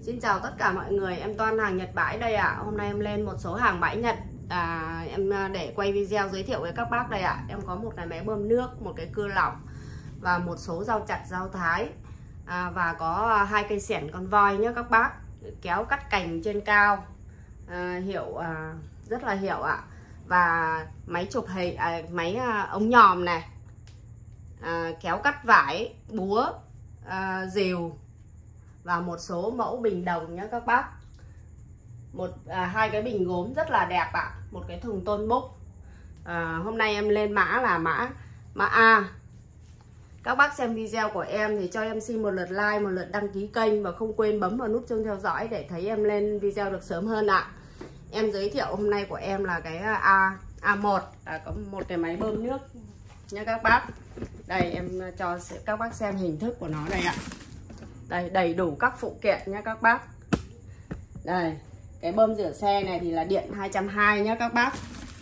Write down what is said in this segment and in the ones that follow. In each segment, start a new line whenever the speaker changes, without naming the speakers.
Xin chào tất cả mọi người, em Toan hàng Nhật bãi đây ạ. Hôm nay em lên một số hàng bãi Nhật em để quay video giới thiệu với các bác đây ạ. Em có một cái máy bơm nước, một cái cưa lỏng và một số dao chặt dao thái và có 2 cây xẻng con voi nhé các bác. Kéo cắt cành trên cao, hiệu rất là hiệu ạ. Và máy chụp hình, máy ống nhòm này, kéo cắt vải, búa, rìu và một số mẫu bình đồng nhé các bác. Hai cái bình gốm rất là đẹp ạ. Một cái thùng tôn búc. Hôm nay em lên mã là mã A. Các bác xem video của em thì cho em xin một lượt like, một lượt đăng ký kênh và không quên bấm vào nút chuông theo dõi để thấy em lên video được sớm hơn ạ. Em giới thiệu hôm nay của em là cái A1, có một cái máy bơm nước nha các bác. Đây em cho các bác xem hình thức của nó đây ạ. Đây, đầy đủ các phụ kiện nhé các bác. Đây, cái bơm rửa xe này thì là điện 220 nhé các bác.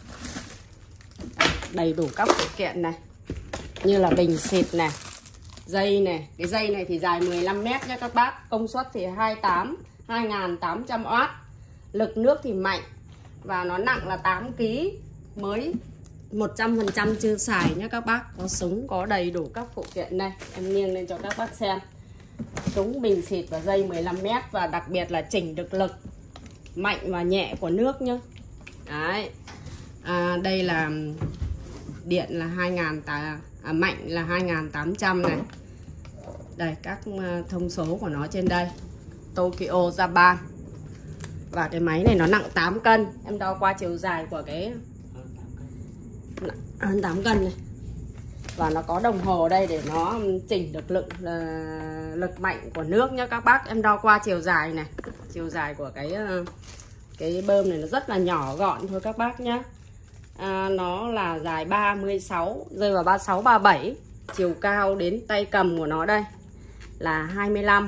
Đầy đủ các phụ kiện này, như là bình xịt này, dây này. Cái dây này thì dài 15 mét nhé các bác. Công suất thì 2800W. Lực nước thì mạnh. Và nó nặng là 8 kg. Mới 100% chưa xài nhé các bác. Có súng, có đầy đủ các phụ kiện đây. Em nghiêng lên cho các bác xem. Súng, bình xịt và dây 15 mét. Và đặc biệt là chỉnh được lực mạnh và nhẹ của nước nhá. Đấy. Đây là điện là 2000, mạnh là 2800 này. Đây các thông số của nó trên đây. Tokyo, Japan. Và cái máy này nó nặng 8 cân. Em đo qua chiều dài của cái hơn 8 cân này. Và nó có đồng hồ đây để nó chỉnh được lực mạnh của nước nhá các bác. Em đo qua chiều dài này. Chiều dài của cái bơm này nó rất là nhỏ gọn thôi các bác nhá. Nó là dài 36, rơi vào 36, 37. Chiều cao đến tay cầm của nó đây là 25.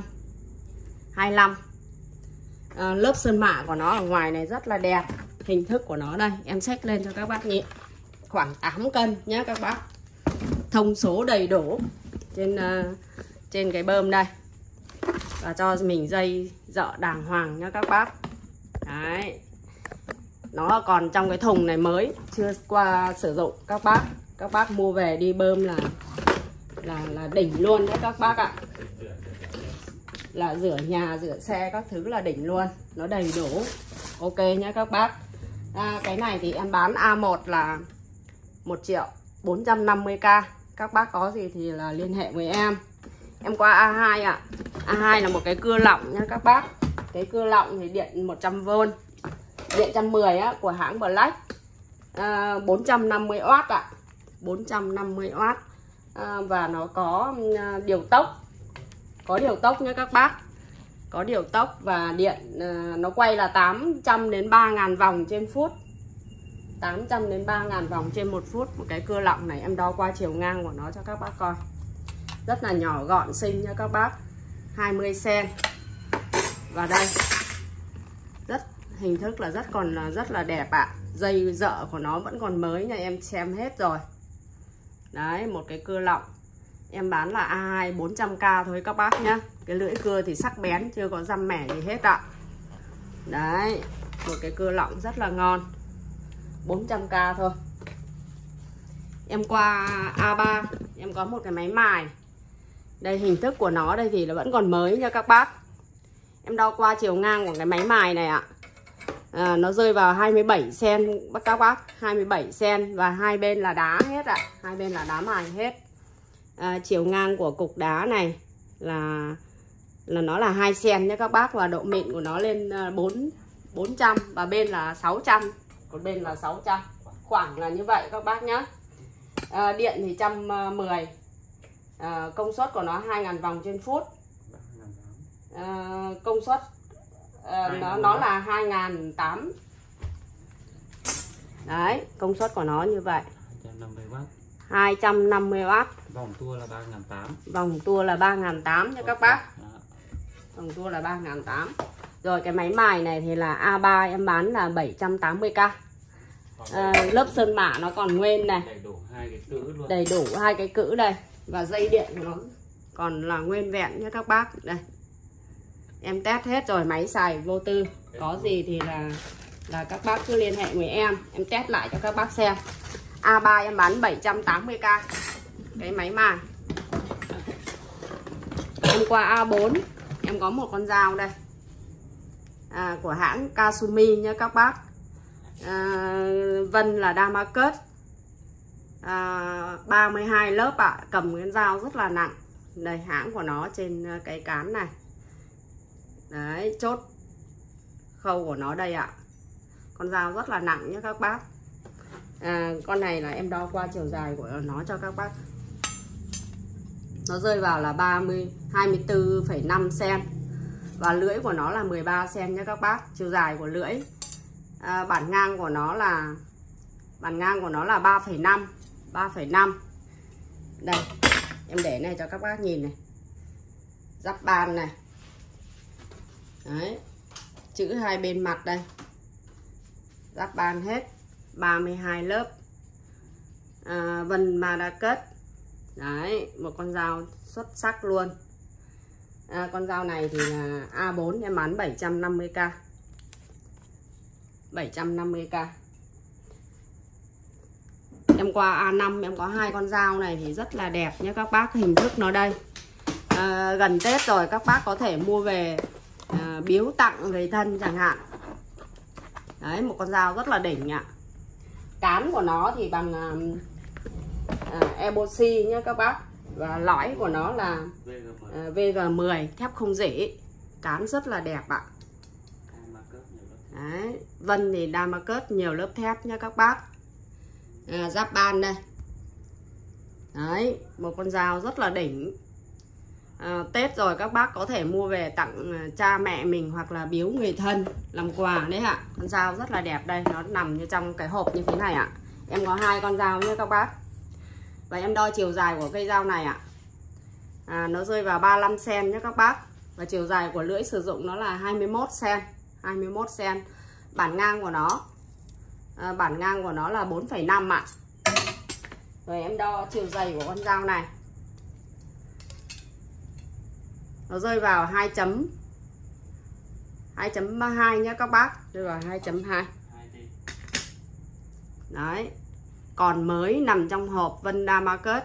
Lớp sơn mạ của nó ở ngoài này rất là đẹp. Hình thức của nó đây, em xách lên cho các bác nhìn. Khoảng 8 cân nhé các bác. Thông số đầy đủ trên cái bơm đây. Và cho mình dây dợ đàng hoàng nhé các bác. Đấy. Nó còn trong cái thùng này mới, chưa qua sử dụng các bác. Các bác mua về đi bơm là đỉnh luôn đấy các bác ạ. Là rửa nhà, rửa xe các thứ là đỉnh luôn. Nó đầy đủ. Ok nhé các bác. Cái này thì em bán A1 là 1.450.000. Các bác có gì thì là liên hệ với em. Em qua A2 ạ. A2 là một cái cưa lỏng nha các bác. Cái cưa lỏng thì điện 100V. Điện 110 á, của hãng Black. 450W ạ. 450W. Và nó có điều tốc. Có điều tốc nha các bác. Có điều tốc và điện nó quay là 800 đến 3000 vòng trên phút. 800 đến 3000 vòng trên 1 phút. Một cái cưa lỏng này em đo qua chiều ngang của nó cho các bác coi. Rất là nhỏ gọn xinh nha các bác. 20 cm. Và đây. Hình thức là rất là đẹp ạ. Dây dợ của nó vẫn còn mới nha, em xem hết rồi. Đấy, một cái cưa lỏng. Em bán là A2 400k thôi các bác nhá. Cái lưỡi cưa thì sắc bén, chưa có răm mẻ gì hết ạ. Đấy, một cái cưa lỏng rất là ngon. 400k thôi. Em qua A3, em có một cái máy mài. Đây hình thức của nó đây thì là vẫn còn mới nha các bác. Em đo qua chiều ngang của cái máy mài này ạ. Nó rơi vào 27 cm các bác, 27 cm và hai bên là đá hết ạ. Hai bên là đá mài hết. Chiều ngang của cục đá này là nó là 2 cm nhé các bác. Và độ mịn của nó lên 400 và bên là 600. Còn bên là 600. Khoảng là như vậy các bác nhé. Điện thì 110. Công suất của nó 2000 vòng trên phút. Công suất nó là 2008. Đấy, công suất của nó như vậy. 250W.
Vòng tua là 3008.
Vòng tua là 3008 nha các bác. Vòng tua là 3008. Rồi cái máy mài này thì là A3 em bán là 780k. Lớp sơn mạ nó còn nguyên này.
Đầy đủ 2 cái cữ luôn.
Đầy đủ 2 cái cữ đây. Và dây điện của nó còn là nguyên vẹn nha các bác. Đây. Em test hết rồi, máy xài vô tư. Có gì thì là các bác cứ liên hệ với em test lại cho các bác xem. A3 em bán 780k cái máy mài. Em qua A4 em có một con dao đây, của hãng Kasumi nha các bác. Vân là Damascus, 32 lớp ạ. Cầm cái dao rất là nặng. Đây hãng của nó trên cái cán này. Đấy, chốt khâu của nó đây ạ. Con dao rất là nặng nhé các bác. Con này là em đo qua chiều dài của nó cho các bác. Nó rơi vào là 24,5 cm. Và lưỡi của nó là 13 cm nhé các bác. Chiều dài của lưỡi. Bản ngang của nó là 3,5. Đây, em để này cho các bác nhìn này. Giáp bàn này. Đấy. Chữ hai bên mặt đây. Giáp bàn hết. 32 lớp. Vân Damascus. Đấy, một con dao xuất sắc luôn. Con dao này thì là A4 em bán 750k. 750k. Em qua A5 em có hai con dao này thì rất là đẹp nhé các bác. Hình thức nó đây. Gần Tết rồi các bác có thể mua về biếu tặng người thân chẳng hạn. Đấy, một con dao rất là đỉnh ạ. Cán của nó thì bằng Eboxy nhé các bác. Và lõi của nó là VG10 thép không rỉ. Cán rất là đẹp ạ. Đấy, Vân thì Damascus nhiều lớp thép nha các bác. Giáp ban đây. Đấy, một con dao rất là đỉnh. Tết rồi các bác có thể mua về tặng cha mẹ mình hoặc là biếu người thân làm quà đấy ạ. Con dao rất là đẹp đây, nó nằm như trong cái hộp như thế này ạ. Em có hai con dao nhé các bác. Và em đo chiều dài của cây dao này ạ. Nó rơi vào 35 cm nhé các bác. Và chiều dài của lưỡi sử dụng nó là 21 cm. 21 cm. Bản ngang của nó là 4,5 ạ. Rồi em đo chiều dày của con dao này. Nó rơi vào 2.2 nhé các bác. Rơi vào 2.2. Đấy. Còn mới nằm trong hộp Vân Damascus.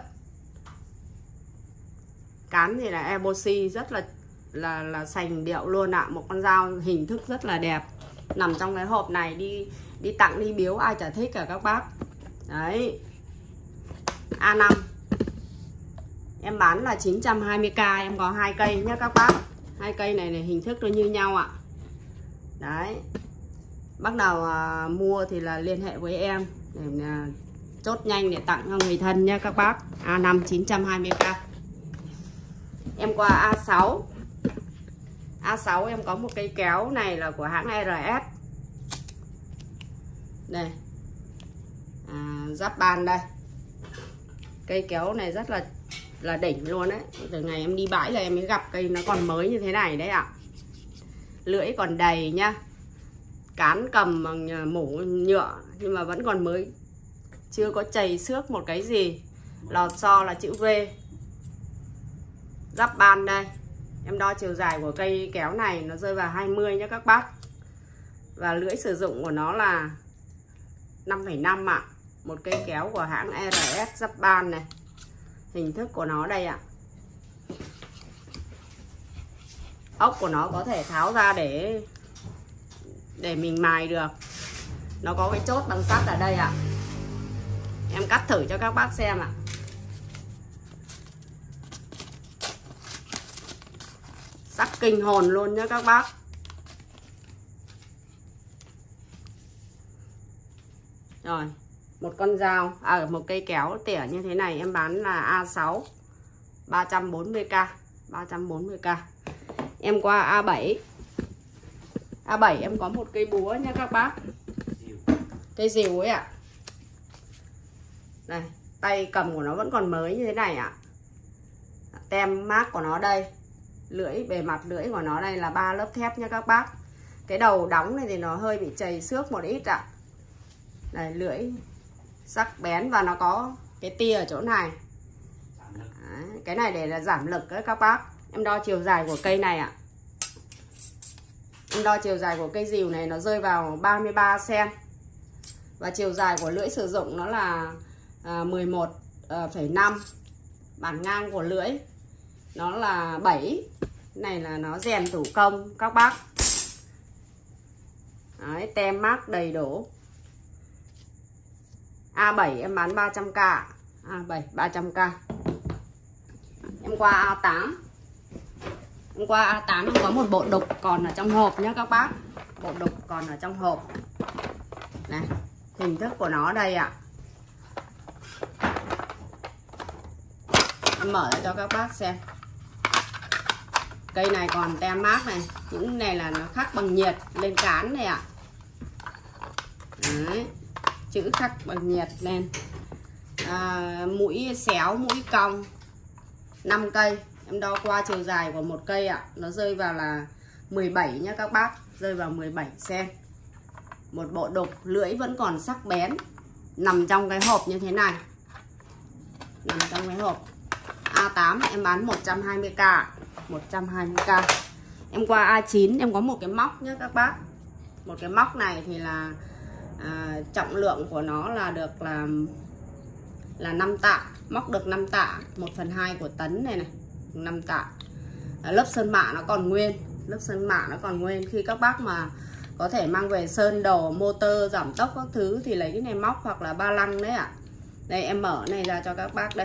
Cán thì là Eboxy rất là sành điệu luôn ạ. Một con dao hình thức rất là đẹp. Nằm trong cái hộp này đi tặng đi biếu ai chả thích cả các bác. Đấy. A5 em bán là 920k. Em có 2 cây nhé các bác. 2 cây này hình thức nó như nhau ạ. Đấy. Bác nào mua thì là liên hệ với em để chốt nhanh để tặng cho người thân nha các bác. A5 920k. Em qua A6. A6 em có một cây kéo này là của hãng RS. Đây. Giáp bàn đây. Cây kéo này rất là đỉnh luôn đấy. Từ ngày em đi bãi là em mới gặp cây nó còn mới như thế này đấy ạ. Lưỡi còn đầy nhá. Cán cầm bằng mủ nhựa nhưng mà vẫn còn mới. Chưa có chày xước một cái gì. Lọt xo là chữ V. Giáp ban đây. Em đo chiều dài của cây kéo này nó rơi vào 20 nhé các bác. Và lưỡi sử dụng của nó là 5,5 ạ. Một cây kéo của hãng RS giáp ban này. Hình thức của nó đây ạ. Ốc của nó có thể tháo ra để mình mài được. Nó có cái chốt bằng sắt ở đây ạ. Em cắt thử cho các bác xem ạ. Sắc kinh hồn luôn nhé các bác. Rồi, một con dao, một cây kéo tỉa như thế này em bán là A6 340k. 340k. Em qua A7. A7 em có một cây búa nha các bác. Cây rìu ấy ạ. Đây, tay cầm của nó vẫn còn mới như thế này ạ. Tem mác của nó đây. Lưỡi, bề mặt lưỡi của nó đây là 3 lớp thép nha các bác. Cái đầu đóng này thì nó hơi bị chày xước một ít ạ. Đây, lưỡi sắc bén và nó có cái tia ở chỗ này. Đấy, cái này để là giảm lực đấy các bác. Em đo chiều dài của cây này ạ. Em đo chiều dài của cây rìu này nó rơi vào 33 cm. Và chiều dài của lưỡi sử dụng nó là 11,5. Bản ngang của lưỡi nó là 7. Này là nó rèn thủ công các bác. Đấy, tem mác đầy đủ. A7 em bán 300k. A7 300k. Em qua A8. Em qua A8 em có một bộ đục còn ở trong hộp nhé các bác. Bộ đục còn ở trong hộp. Này, hình thức của nó đây ạ. Em mở ra cho các bác xem. Cây này còn tem mác này. Những này là nó khắc bằng nhiệt lên cán này ạ. Đấy, chữ khắc bằng nhiệt lên. Mũi xéo, mũi cong 5 cây. Em đo qua chiều dài của một cây ạ. Nó rơi vào là 17 nhá các bác. Rơi vào 17 cm. Một bộ đục, lưỡi vẫn còn sắc bén. Nằm trong cái hộp như thế này. Nằm trong cái hộp. A8 em bán 120k. 120k. Em qua A9 em có một cái móc nhé các bác. Một cái móc này thì là trọng lượng của nó là được là 5 tạ. Móc được 5 tạ, 1/2 của tấn này này, 5 tạ. Lớp sơn mạ nó còn nguyên. Lớp sơn mạ nó còn nguyên. Khi các bác mà có thể mang về sơn đồ, motor, giảm tốc các thứ thì lấy cái này móc hoặc là ba lăng đấy ạ. Đây em mở này ra cho các bác đây.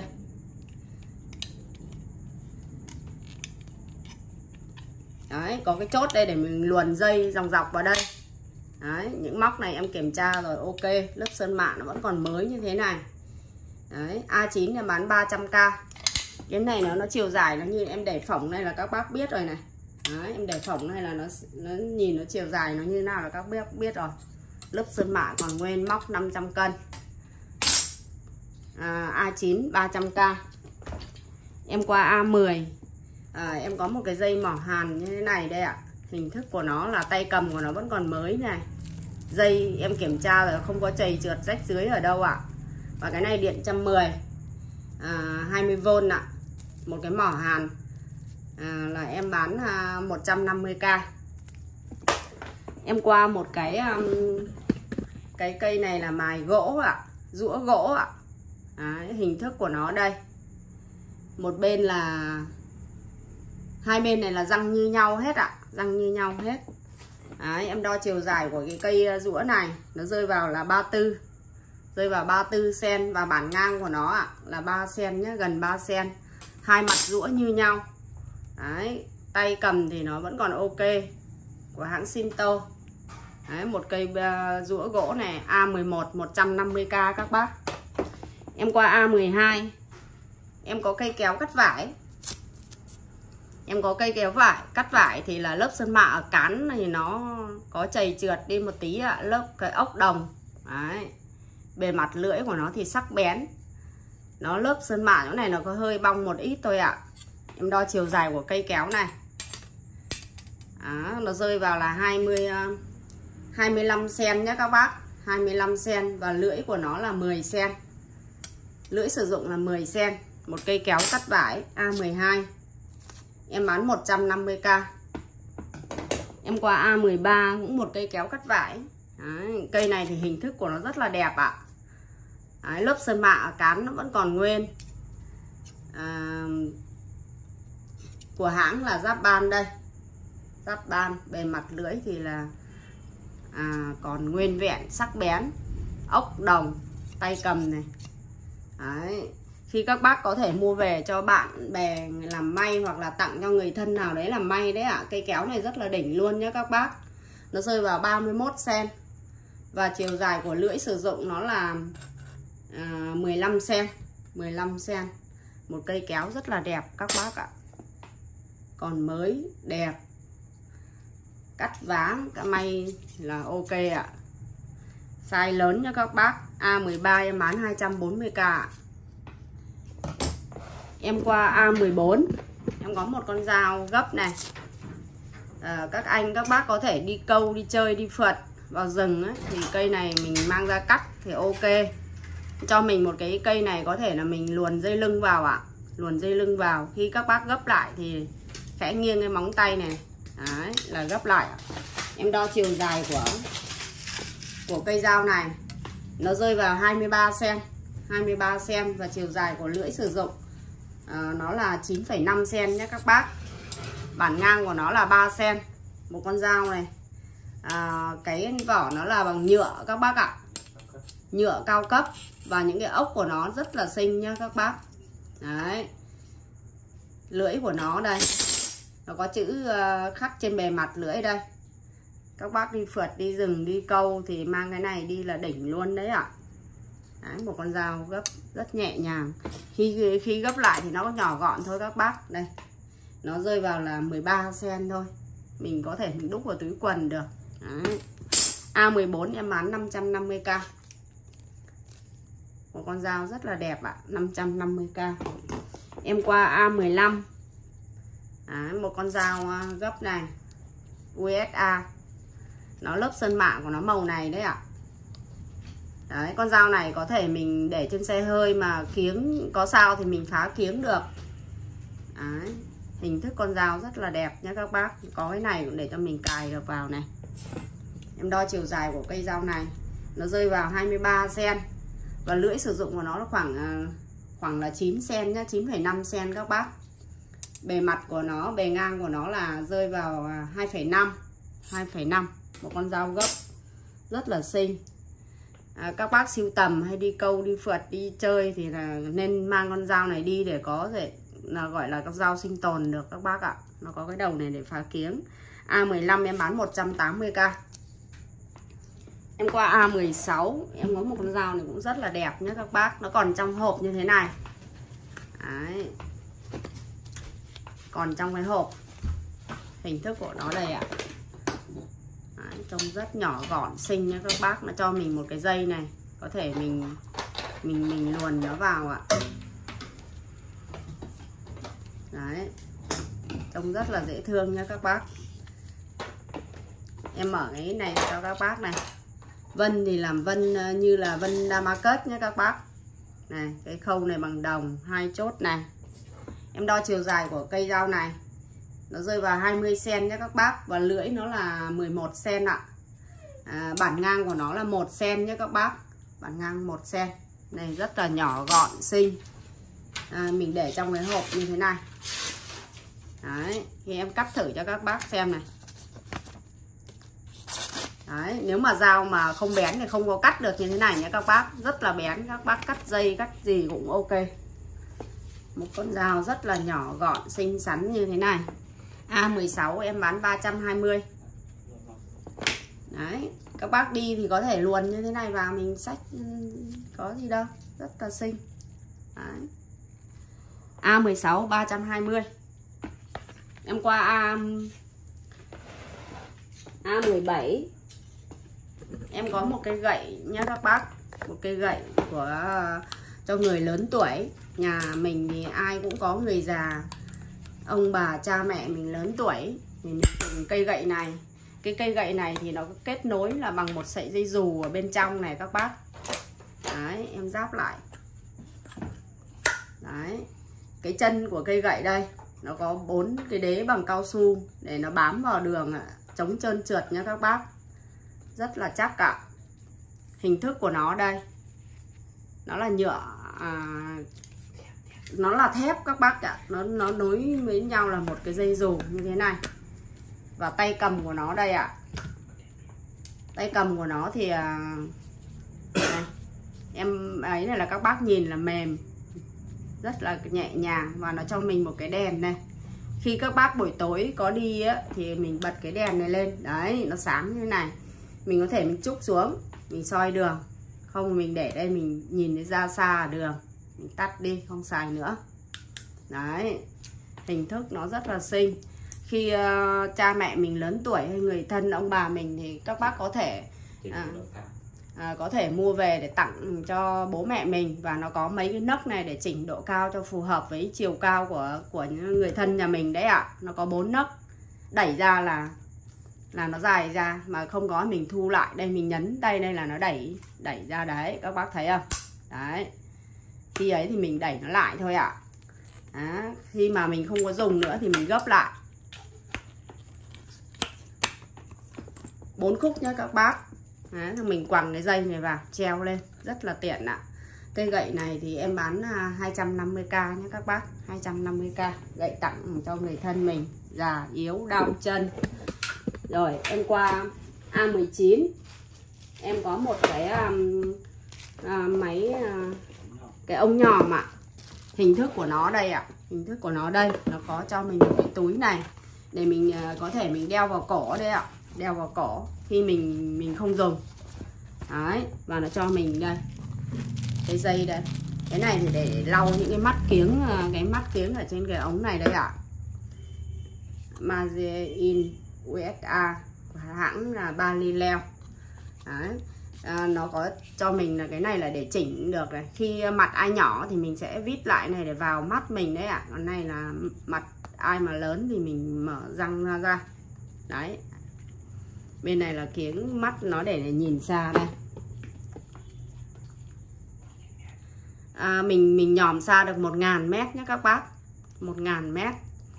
Đấy, có cái chốt đây để mình luồn dây dòng dọc vào đây. Đấy, những móc này em kiểm tra rồi, ok. Lớp sơn mạ nó vẫn còn mới như thế này. Đấy, A9 em bán 300k. Cái này nó chiều dài nó như em để phỏng này là các bác biết rồi này. Đấy, em để phỏng này là nó nhìn nó chiều dài nó như nào là các bác biết rồi. Lớp sơn mạ còn nguyên, móc 500 cân. A9 300k. Em qua A10. Em có một cái dây mỏ hàn như thế này đây ạ. Hình thức của nó là tay cầm của nó vẫn còn mới này. Dây em kiểm tra rồi không có chày trượt rách dưới ở đâu ạ. Và cái này điện 110 20V ạ. Một cái mỏ hàn là em bán 150k. Em qua một cái cây này là mài gỗ ạ, rũa gỗ ạ. Đấy, hình thức của nó đây. Một bên là hai bên này là răng như nhau hết ạ, răng như nhau hết. Đấy, em đo chiều dài của cái cây rũa này nó rơi vào là 34. Rơi vào 34 cm và bản ngang của nó ạ là 3 cm nhé, gần 3 cm. Hai mặt rũa như nhau. Đấy, tay cầm thì nó vẫn còn ok. Của hãng Shinto. Đấy, một cây rũa gỗ này A11 150k các bác. Em qua A12. Em có cây kéo cắt vải. Em có cây kéo vải, cắt vải thì là lớp sơn mạ ở cán thì nó có chày trượt đi một tí ạ, lớp cái ốc đồng. Đấy. Bề mặt lưỡi của nó thì sắc bén. Nó lớp sơn mạ chỗ này nó có hơi bong một ít thôi ạ. Em đo chiều dài của cây kéo này. Nó rơi vào là 25 cm nhé các bác. 25 cm và lưỡi của nó là 10 cm. Lưỡi sử dụng là 10 cm. Một cây kéo cắt vải A12. Em bán 150k. Em qua A13 cũng một cây kéo cắt vải. Đấy, cây này thì hình thức của nó rất là đẹp ạ. Đấy, lớp sơn mạ ở cán nó vẫn còn nguyên. Của hãng là Japan đây. Japan, bề mặt lưỡi thì là còn nguyên vẹn, sắc bén. Ốc đồng, tay cầm này. Đấy. Khi các bác có thể mua về cho bạn bè làm may hoặc là tặng cho người thân nào đấy làm may đấy ạ. Cây kéo này rất là đỉnh luôn nhé các bác. Nó rơi vào 31 cm. Và chiều dài của lưỡi sử dụng nó là 15 cm. 15 cm. Một cây kéo rất là đẹp các bác ạ. Còn mới, đẹp. Cắt váng, cả may là ok ạ. Size lớn nha các bác. A13 em bán 240k ạ. Em qua A14. Em có một con dao gấp này. Các anh các bác có thể đi câu, đi chơi, đi phượt vào rừng ấy, thì cây này mình mang ra cắt thì ok. Cho mình một cái cây này có thể là mình luồn dây lưng vào ạ. Luồn dây lưng vào. Khi các bác gấp lại thì khẽ nghiêng cái móng tay này. Đấy, là gấp lại. Em đo chiều dài của cây dao này, nó rơi vào 23 cm, 23 cm, và chiều dài của lưỡi sử dụng nó là 9,5 cm nhé các bác. Bản ngang của nó là 3 cm. Một con dao này, cái vỏ nó là bằng nhựa các bác ạ, nhựa cao cấp, và những cái ốc của nó rất là xinh nhá các bác. Đấy, lưỡi của nó đây, nó có chữ khắc trên bề mặt lưỡi đây. Các bác đi phượt, đi rừng, đi câu thì mang cái này đi là đỉnh luôn đấy ạ. Đấy, một con dao gấp rất nhẹ nhàng. Khi gấp lại thì nó nhỏ gọn thôi các bác. Đây, nó rơi vào là 13 cm thôi. Mình có thể mình đúc vào túi quần được. Đấy. A14 em bán 550k. Một con dao rất là đẹp ạ, 550k. Em qua A15. Đấy, một con dao gấp này, USA. Nó lớp sơn mạ của nó màu này đấy ạ. Đấy, con dao này có thể mình để trên xe hơi mà kiếng có sao thì mình phá kiếng được. Đấy, hình thức con dao rất là đẹp nhé các bác. Có cái này cũng để cho mình cài được vào này. Em đo chiều dài của cây dao này, nó rơi vào 23 cm. Và lưỡi sử dụng của nó là khoảng là 9 cm nhá, 9,5 cm các bác. Bề mặt của nó, bề ngang của nó là rơi vào 2,5. Một con dao gấp rất là xinh. Các bác sưu tầm hay đi câu, đi phượt, đi chơi thì là nên mang con dao này đi để có thể là gọi là con dao sinh tồn được các bác ạ. Nó có cái đầu này để phá kiếng. A15 em bán 180k. Em qua A16, em có một con dao này cũng rất là đẹp nhé các bác. Nó còn trong hộp như thế này. Đấy, còn trong cái hộp. Hình thức của nó đây ạ. Đấy, trông rất nhỏ gọn xinh nha các bác. Nó cho mình một cái dây này, có thể mình luồn nó vào ạ. Đấy, trông rất là dễ thương nha các bác. Em mở cái này cho các bác này. Vân thì làm vân như là vân Damascus nhé các bác. Này, cái khâu này bằng đồng, 2 chốt này. Em đo chiều dài của cây dao này, nó rơi vào 20 cm nhé các bác. Và lưỡi nó là 11 cm ạ. Bản ngang của nó là 1 cm nhé các bác. Bản ngang 1 cm. Này rất là nhỏ gọn xinh. Mình để trong cái hộp như thế này. Đấy, thì em cắt thử cho các bác xem này. Đấy, nếu mà dao mà không bén thì không có cắt được như thế này nhé các bác. Rất là bén, các bác cắt dây, cắt gì cũng ok. Một con dao rất là nhỏ gọn, xinh xắn như thế này. A16 em bán 320. Đấy, các bác đi thì có thể luồn như thế này vào mình xách, có gì đâu, rất là xinh. Đấy. A16 320. Em qua A17. Em có một cây gậy nha các bác. Một cây gậy cho người lớn tuổi. Nhà mình thì ai cũng có người già, ông bà cha mẹ mình lớn tuổi thì mình dùng cây gậy này. Cái cây gậy này thì nó kết nối là bằng một sợi dây dù ở bên trong này các bác. Đấy, em ráp lại. Đấy, cái chân của cây gậy đây, nó có 4 cái đế bằng cao su để nó bám vào đường chống trơn trượt nha các bác. Rất là chắc ạ. Hình thức của nó đây, nó là nhựa, nó là thép các bác ạ. Nó nối với nhau là một cái dây dù như thế này. Và tay cầm của nó đây ạ. Tay cầm của nó thì này, em ấy này là các bác nhìn là mềm, rất là nhẹ nhàng. Và nó cho mình một cái đèn này. Khi các bác buổi tối có đi á, thì mình bật cái đèn này lên. Đấy, nó sáng như thế này. Mình có thể mình trúc xuống, mình soi đường. Không mình để đây mình nhìn thấy ra xa ở đường, mình tắt đi, không xài nữa. Đấy, hình thức nó rất là xinh. Khi cha mẹ mình lớn tuổi hay người thân ông bà mình thì các bác có thể mua về để tặng cho bố mẹ mình. Và nó có mấy cái nấc này để chỉnh độ cao cho phù hợp với chiều cao của những người thân nhà mình đấy ạ. Nó có 4 nấc. Đẩy ra là nó dài ra, mà không có mình thu lại. Đây mình nhấn đây là nó đẩy ra đấy, các bác thấy không? Đấy, khi ấy thì mình đẩy nó lại thôi ạ. Đó, khi mà mình không có dùng nữa thì mình gấp lại. 4 khúc nhá các bác. Đấy, mình quằn cái dây này vào treo lên rất là tiện ạ. Cây gậy này thì em bán 250k nhé các bác, 250k. Gậy tặng cho người thân mình già yếu đau chân. Rồi em qua A19. Em có một cái máy cái ống nhòm ạ. Hình thức của nó đây ạ. Hình thức của nó đây, nó có cho mình một cái túi này để mình có thể mình đeo vào cổ đây ạ. Đeo vào cổ khi mình không dùng. Đấy, và nó cho mình đây cái dây đây. Cái này thì để lau những cái mắt kiếng, cái mắt kiếng ở trên cái ống này đây ạ. Made in USA, hãng là Balileo. Đấy. Nó có cho mình là cái này là để chỉnh được này. Khi mặt ai nhỏ thì mình sẽ vít lại này để vào mắt mình đấy ạ. Còn này là mặt ai mà lớn thì mình mở răng ra. Đấy. Bên này là kiếng mắt nó để nhìn xa đây. Mình nhòm xa được 1000 mét nhé các bác. 1000 mét.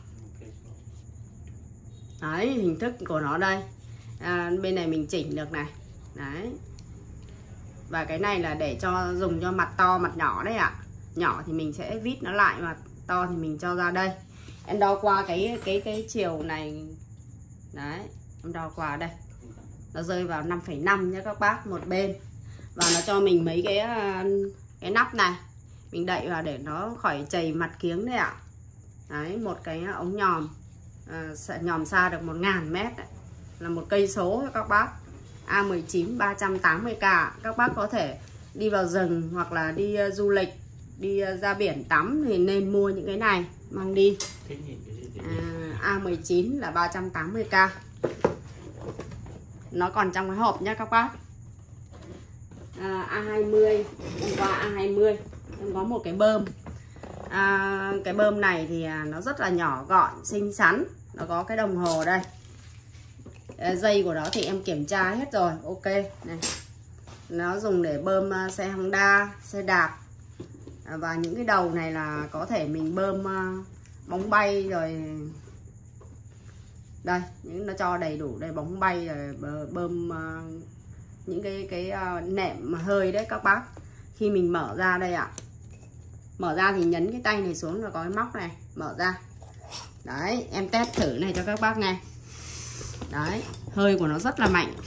Đấy, hình thức của nó đây. Bên này mình chỉnh được này. Đấy. Và cái này là để cho dùng cho mặt to mặt nhỏ đấy ạ. Nhỏ thì mình sẽ vít nó lại, và to thì mình cho ra đây. Em đo qua cái chiều này. Đấy, em đo qua đây. Nó rơi vào 5,5 nhé các bác, một bên. Và nó cho mình mấy cái nắp này. Mình đậy vào để nó khỏi chày mặt kiếng đấy ạ. Đấy, một cái ống nhòm. Nhòm xa được 1000 mét đấy. Là một cây số cho các bác. A19 380k. Các bác có thể đi vào rừng hoặc là đi du lịch, đi ra biển tắm thì nên mua những cái này mang đi. A19 là 380k. Nó còn trong cái hộp nhé các bác. A20. Em qua A20. Em có một cái bơm. Cái bơm này thì nó rất là nhỏ gọn, xinh xắn. Nó có cái đồng hồ đây. Dây của nó thì em kiểm tra hết rồi. Ok này. Nó dùng để bơm xe Honda, xe đạp. Và những cái đầu này là có thể mình bơm bóng bay rồi. Đây, nó cho đầy đủ đây, bóng bay rồi bơm những cái nệm hơi đấy các bác. Khi mình mở ra đây ạ. Mở ra thì nhấn cái tay này xuống là có cái móc này, mở ra. Đấy, em test thử này cho các bác nghe. Đấy, hơi của nó rất là mạnh.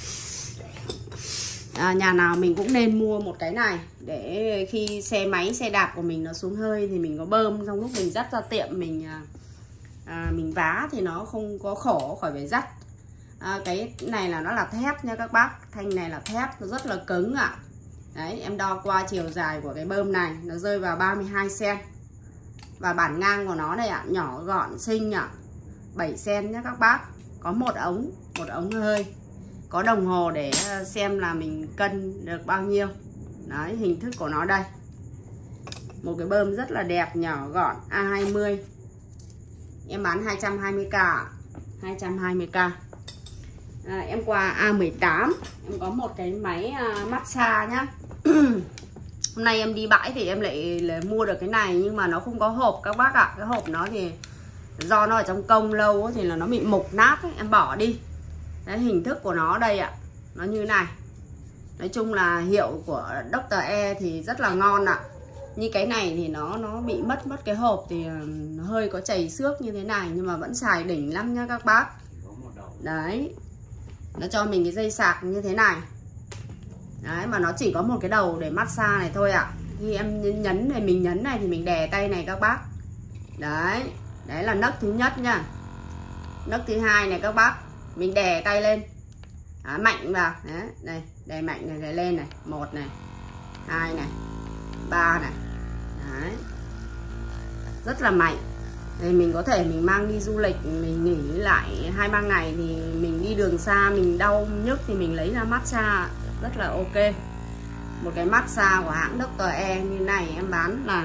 Nhà nào mình cũng nên mua một cái này để khi xe máy, xe đạp của mình nó xuống hơi thì mình có bơm, trong lúc mình dắt ra tiệm mình vá thì nó không có khổ khỏi phải dắt. Cái này là nó là thép nha các bác. Thanh này là thép, nó rất là cứng ạ. Đấy, em đo qua chiều dài của cái bơm này, nó rơi vào 32 cm. Và bản ngang của nó đây ạ, nhỏ gọn xinh ạ, 7 cm nhé các bác. Có một ống hơi. Có đồng hồ để xem là mình cân được bao nhiêu. Đấy, hình thức của nó đây. Một cái bơm rất là đẹp, nhỏ gọn, A20. Em bán 220k. 220k. Em qua A18. Em có một cái máy massage nhá. Hôm nay em đi bãi thì em lại mua được cái này, nhưng mà nó không có hộp các bác ạ. Cái hộp nó thì do nó ở trong công lâu ấy, thì là nó bị mục nát ấy, em bỏ đi. Đấy, hình thức của nó đây ạ. Nó như này. Nói chung là hiệu của Dr. E thì rất là ngon ạ. Như cái này thì nó bị mất cái hộp thì nó hơi có chảy xước như thế này, nhưng mà vẫn xài đỉnh lắm nha các bác. Đấy. Nó cho mình cái dây sạc như thế này. Đấy, mà nó chỉ có một cái đầu để massage này thôi ạ. Khi em nhấn này, mình nhấn này thì mình đè tay này các bác. Đấy. Đấy là nấc thứ nhất nha. Nấc thứ hai này các bác, mình đè tay lên. Đấy, mạnh vào. Đấy, đây, đè mạnh này, đè lên này. 1 này, 2 này, 3 này. Đấy. Rất là mạnh. Thì mình có thể mình mang đi du lịch, mình nghỉ lại 2-3 ngày thì mình đi đường xa, mình đau nhức thì mình lấy ra massage rất là ok. Một cái massage của hãng Dr. E như này em bán là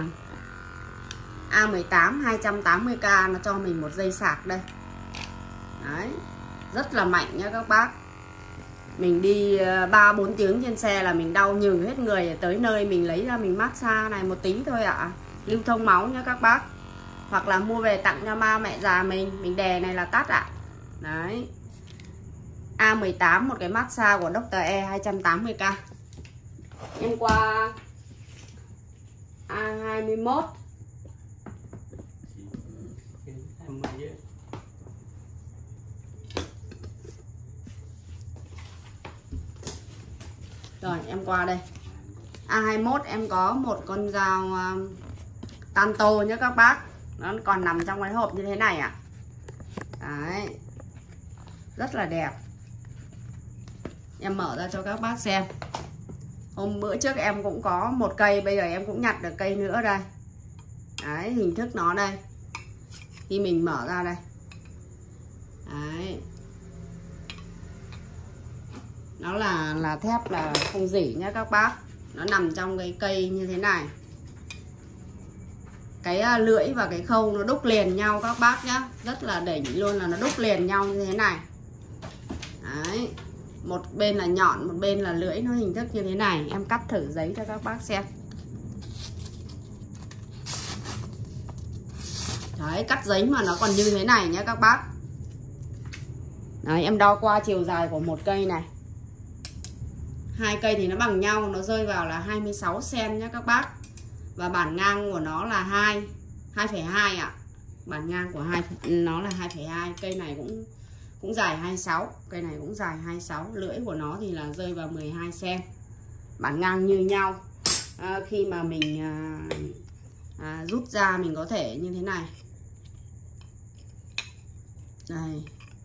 A18 280k. Nó cho mình một dây sạc đây. Đấy, rất là mạnh nha các bác. Mình đi 3-4 tiếng trên xe là mình đau nhừ hết người. Tới nơi mình lấy ra mình massage này một tí thôi ạ. Lưu thông máu nha các bác. Hoặc là mua về tặng cho ba mẹ già mình đè này là tắt ạ. Đấy. A18, một cái massage của Dr. E 280k. Em qua A21. Rồi em qua đây. A21 em có một con dao Tanto nhé các bác. Nó còn nằm trong cái hộp như thế này ạ. Đấy. Rất là đẹp. Em mở ra cho các bác xem. Hôm bữa trước em cũng có một cây, bây giờ em cũng nhặt được cây nữa đây. Đấy, hình thức nó đây. Khi mình mở ra đây. Đấy. Nó là thép là không rỉ nhá các bác. Nó nằm trong cái cây như thế này. Cái lưỡi và cái khâu nó đúc liền nhau các bác nhá. Rất là đỉnh luôn, là nó đúc liền nhau như thế này. Đấy. Một bên là nhọn, một bên là lưỡi, nó hình thức như thế này. Em cắt thử giấy cho các bác xem. Đấy, cắt giấy mà nó còn như thế này nhá các bác. Đấy, em đo qua chiều dài của một cây này. Hai cây thì nó bằng nhau, nó rơi vào là 26 cm nhá các bác. Và bản ngang của nó là 2,2 ạ. Bản ngang của nó là 2,2. Cây này cũng dài 26, cây này cũng dài 26. Lưỡi của nó thì là rơi vào 12 cm. Bản ngang như nhau. Khi mà mình rút ra mình có thể như thế này. Đây.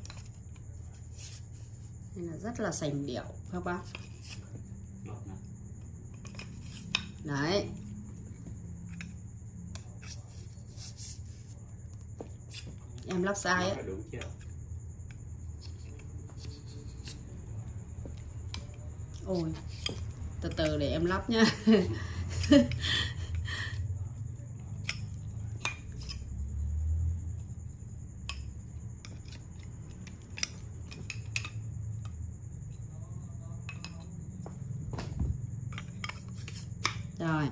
Đây là rất là sành điệu các bác. Đấy. Em lắp sai ấy. Ôi, từ từ để em lắp nhá. Rồi.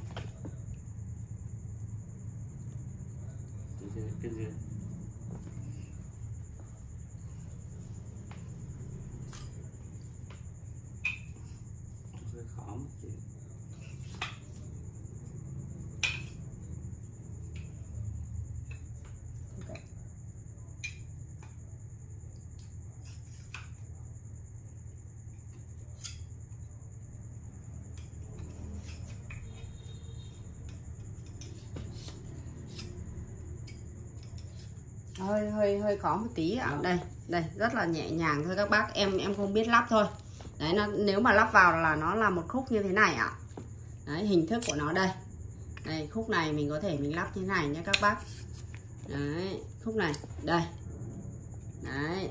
Hơi khó một tí ạ. Đây rất là nhẹ nhàng thôi các bác. Em không biết lắp thôi. Đấy, nếu mà lắp vào là nó là một khúc như thế này ạ. Đấy, hình thức của nó đây. Đây, khúc này mình có thể mình lắp như thế này nha các bác. Đấy, khúc này đây. Đấy,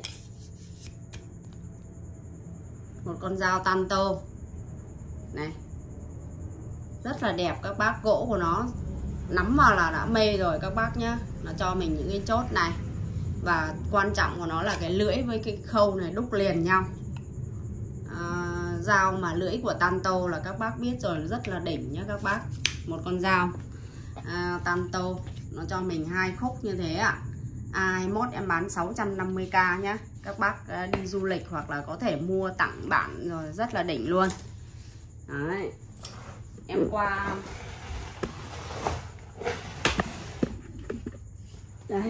một con dao Tanto này, rất là đẹp các bác. Gỗ của nó nắm vào là đã mê rồi các bác nhá. Nó cho mình những cái chốt này. Và quan trọng của nó là cái lưỡi với cái khâu này đúc liền nhau. Dao mà lưỡi của Tanto là các bác biết rồi, rất là đỉnh nhá các bác. Một con dao Tanto nó cho mình hai khúc như thế ạ. A21 em bán 650k nhá. Các bác đi du lịch hoặc là có thể mua tặng bạn rồi, rất là đỉnh luôn. Đấy. Em qua đây.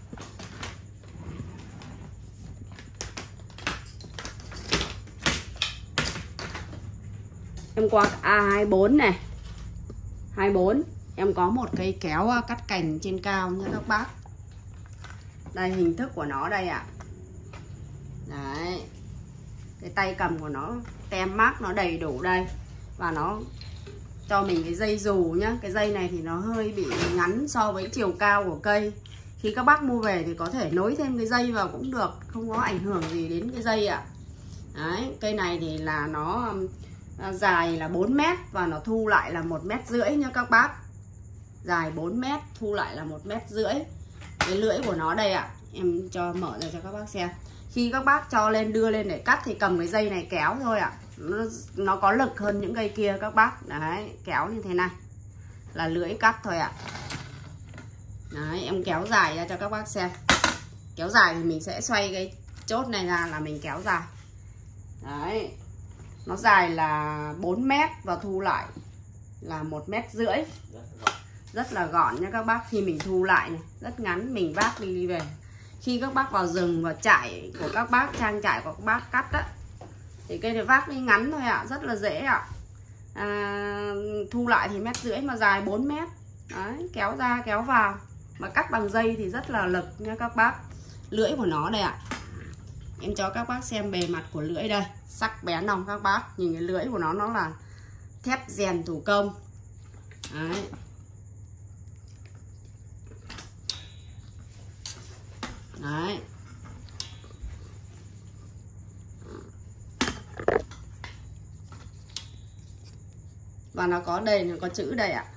Em qua A24 này. 24 em có một cây kéo cắt cành trên cao nha các bác. Đây, hình thức của nó đây ạ. Đấy. Cái tay cầm của nó tem mác nó đầy đủ đây. Và nó cho mình cái dây dù nhá. Cái dây này thì nó hơi bị ngắn so với chiều cao của cây. Khi các bác mua về thì có thể nối thêm cái dây vào cũng được, không có ảnh hưởng gì đến cái dây ạ. Đấy, cây này thì là nó dài là 4 mét và nó thu lại là 1,5 mét nha các bác. Dài 4 mét, thu lại là 1,5 mét. Cái lưỡi của nó đây ạ. Em cho mở ra cho các bác xem. Khi các bác cho lên, đưa lên để cắt thì cầm cái dây này kéo thôi ạ. Nó có lực hơn những cây kia các bác. Đấy, kéo như thế này là lưỡi cắt thôi ạ. Đấy, em kéo dài ra cho các bác xem. Kéo dài thì mình sẽ xoay chốt này ra là mình kéo dài. Đấy, nó dài là 4 mét và thu lại là 1,5 mét. Rất là gọn nha các bác. Khi mình thu lại này, rất ngắn, mình vác đi về. Khi các bác vào rừng và trại của các bác, trang trại của các bác cắt á, thì cây này vác đi ngắn thôi ạ, rất là dễ ạ. Thu lại thì 1,5 mét mà dài 4 mét. Đấy, kéo ra kéo vào. Mà cắt bằng dây thì rất là lực nha các bác. Lưỡi của nó đây ạ. Em cho các bác xem bề mặt của lưỡi đây. Sắc bén không các bác? Nhìn cái lưỡi của nó là thép rèn thủ công. Đấy. Đấy. Và nó có đây, nó có chữ đây ạ.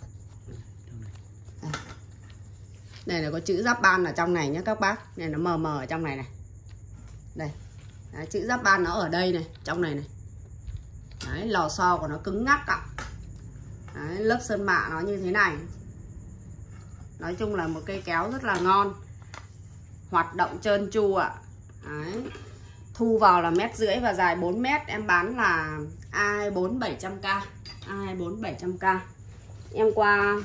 Đây là có chữ giáp ban ở trong này nhé các bác. Này nó mờ mờ ở trong này này. Đây. Đấy, chữ giáp ban nó ở đây này, trong này này. Đấy, lò xo của nó cứng ngắc ạ. Đấy, lớp sơn mạ nó như thế này. Nói chung là một cây kéo rất là ngon. Hoạt động trơn tru ạ. Đấy. Thu vào là 1,5 mét và dài 4 mét. Em bán là A24 700k. A24 700k. Em qua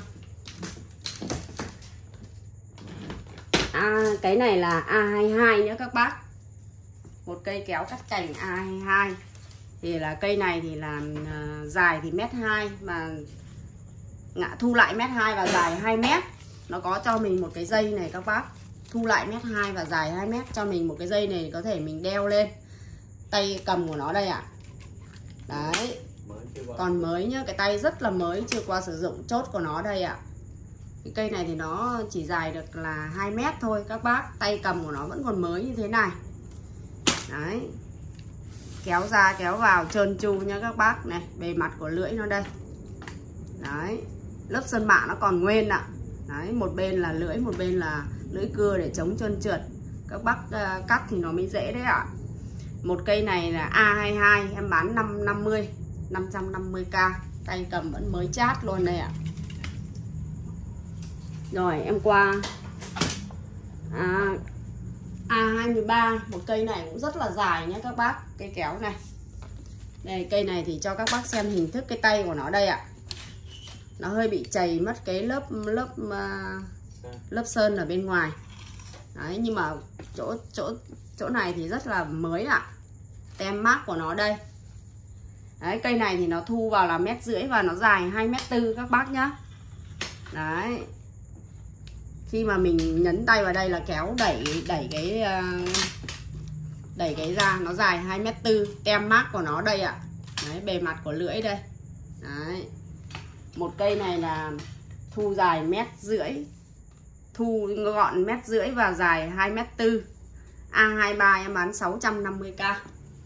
cái này là A22 nhé các bác. Một cây kéo cắt cành A22. Thì là cây này thì là dài thì 1,2 m mà thu lại 1,2 m và dài 2 m. Nó có cho mình một cái dây này các bác. Thu lại 1,2 m và dài 2 m, cho mình một cái dây này có thể mình đeo lên. Tay cầm của nó đây ạ. Đấy. Còn mới nhá, cái tay rất là mới, chưa qua sử dụng. Chốt của nó đây ạ. Cái cây này thì nó chỉ dài được là 2 m thôi các bác. Tay cầm của nó vẫn còn mới như thế này. Đấy. Kéo ra kéo vào trơn tru nha các bác. Này, bề mặt của lưỡi nó đây. Đấy. Lớp sơn mạ nó còn nguyên ạ. Đấy, một bên là lưỡi, một bên là lưỡi cưa để chống trơn trượt. Các bác cắt thì nó mới dễ đấy ạ. Một cây này là A22, em bán 550k. Tay cầm vẫn mới chát luôn đây ạ. Rồi em qua A23. Một cây này cũng rất là dài nhé các bác. Cây kéo này. Đây, cây này thì cho các bác xem hình thức cái tay của nó đây ạ. Nó hơi bị chày mất cái lớp sơn ở bên ngoài. Đấy, nhưng mà chỗ này thì rất là mới ạ. Tem mác của nó đây. Đấy, cây này thì nó thu vào là 1,5 m và nó dài 2,4 m các bác nhá. Đấy. Khi mà mình nhấn tay vào đây là kéo đẩy cái ra, nó dài 2,4 m. Tem mác của nó đây ạ. Đấy, bề mặt của lưỡi đây. Đấy. Một cây này là thu dài 1,5 m, thu gọn 1,5 m và dài 2,4 m. A23 em bán 650k.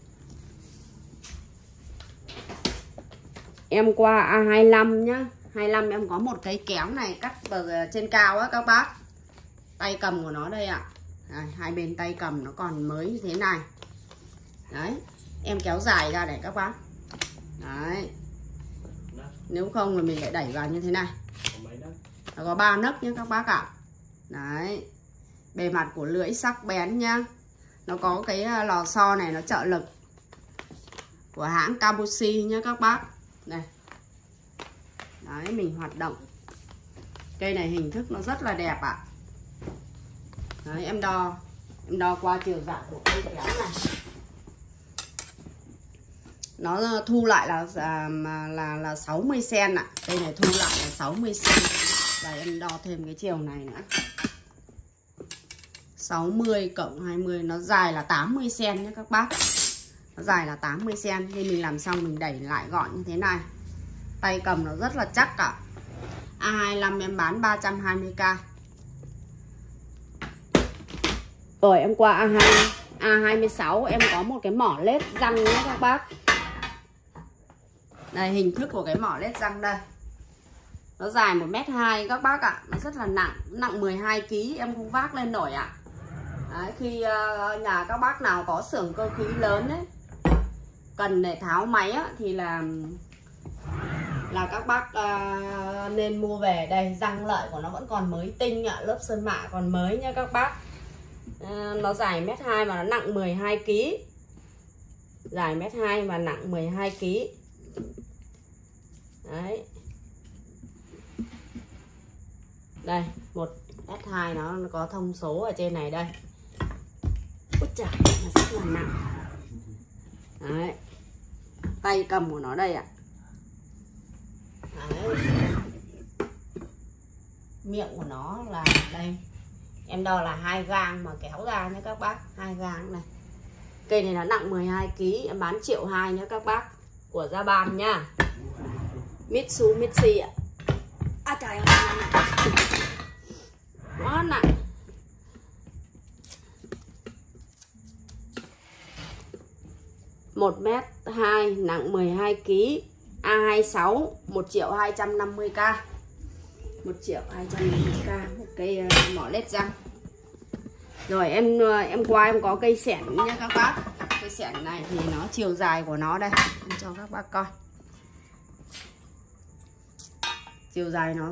Em qua A25 nhá. 25 em có một cây kéo này cắt vào trên cao á các bác. Tay cầm của nó đây ạ. Đây, hai bên tay cầm nó còn mới như thế này. Đấy, em kéo dài ra để các bác. Đấy. Nếu không là mình lại đẩy vào như thế này. Nó có 3 nấc nhé các bác ạ. Đấy. Bề mặt của lưỡi sắc bén nhá. Nó có cái lò xo này nó trợ lực của hãng Kabushi nhé các bác. Này. Đấy, mình hoạt động. Cây này hình thức nó rất là đẹp ạ. Đấy, em đo qua chiều dài của cây kéo này. Nó thu lại là 60 cm ạ. Cây này thu lại là 60 cm. Và em đo thêm cái chiều này nữa. 60 cộng 20 nó dài là 80 cm nhé các bác. Nó dài là 80 cm. Khi mình làm xong mình đẩy lại gọn như thế này. Tay cầm nó rất là chắc ạ. A25 em bán 320k. Rồi em qua A26 em có một cái mỏ lết răng nhé các bác. Đây, hình thức của cái mỏ lết răng đây. Nó dài 1,2 m các bác ạ. Nó rất là nặng 12 kg, em không vác lên nổi ạ. Đấy, khi nhà các bác nào có xưởng cơ khí lớn ấy, cần để tháo máy á, thì là các bác nên mua về. Đây, răng lợi của nó vẫn còn mới tinh ạ. Lớp sơn mạ còn mới nha các bác. Nó dài 1m2 mà nó nặng 12 kg. Dài 1m2 mà nặng 12 kg. Đấy. Đây, một S2 nó có thông số ở trên này đây. Út trời, nó rất là nặng. Đấy. Tay cầm của nó đây ạ. Đấy. Miệng của nó là đây. Em đo là 2 gang mà kéo ra nhé các bác, 2 gang này. Cây này nó nặng 12 kg, em bán 1,2 triệu nhé các bác, của Japan nhá. Mitsubishi ạ. À trời ơi, quá nặng. Một m2 nặng 12 kg, A26, 1.250.000. 1.250.000 một cây mỏ led răng. Rồi em qua em có cây xẻng nha các bác. Cây xẻng này thì nó chiều dài của nó đây, em cho các bác coi. Chiều dài nó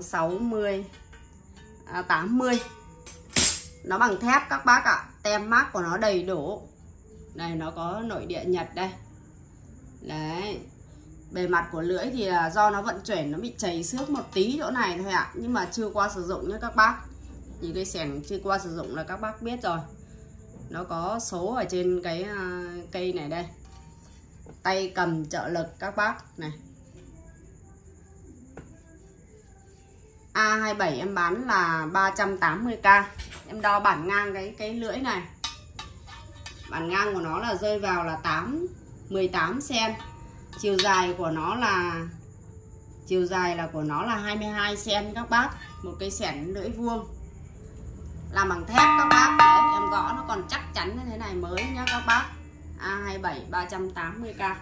80. Nó bằng thép các bác ạ. Tem mác của nó đầy đủ. Đây nó có nội địa Nhật đây. Đấy. Bề mặt của lưỡi thì là do nó vận chuyển nó bị chảy xước một tí chỗ này thôi ạ. Nhưng mà chưa qua sử dụng nhé các bác. Nhìn cây xẻng chưa qua sử dụng là các bác biết rồi. Nó có số ở trên cái cây này đây. Tay cầm trợ lực các bác này. A27 em bán là 380.000. Em đo bản ngang cái lưỡi này. Bản ngang của nó là rơi vào là 18 cm. Chiều dài của nó là 22 cm các bác. Một cây xẻng lưỡi vuông. Làm bằng thép các bác. Đấy, em gõ nó còn chắc chắn như thế này mới nhá các bác. A27 380.000.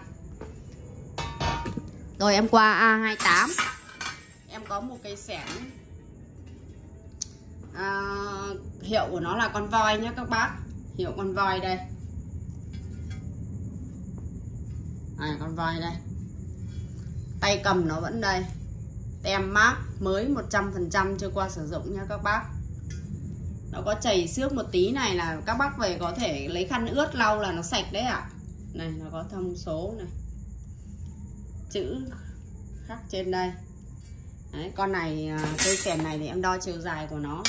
Rồi em qua A28. Em có một cây xẻng hiệu của nó là con voi nhé các bác. Hiệu con voi đây. Con voi đây. Tay cầm nó vẫn đây. Tem mác mới 100% chưa qua sử dụng nha các bác. Nó có chảy xước một tí này là các bác về có thể lấy khăn ướt lau là nó sạch đấy ạ. Này nó có thông số này. Chữ khắc trên đây. Đấy, con này cây xẻng này thì em đo chiều dài của nó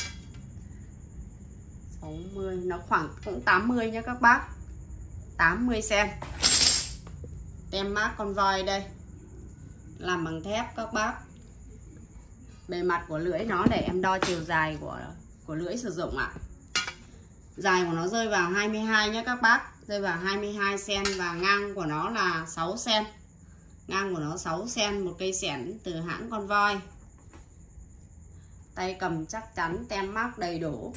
60, nó khoảng cũng 80 nha các bác. 80 cm. Tem mác con voi đây. Làm bằng thép các bác. Bề mặt của lưỡi nó để em đo chiều dài của lưỡi sử dụng ạ. Dài của nó rơi vào 22 nhé các bác. Rơi vào 22 cm và ngang của nó là 6 cm. Ngang của nó 6 cm, một cây xẻng từ hãng con voi. Tay cầm chắc chắn, tem mác đầy đủ.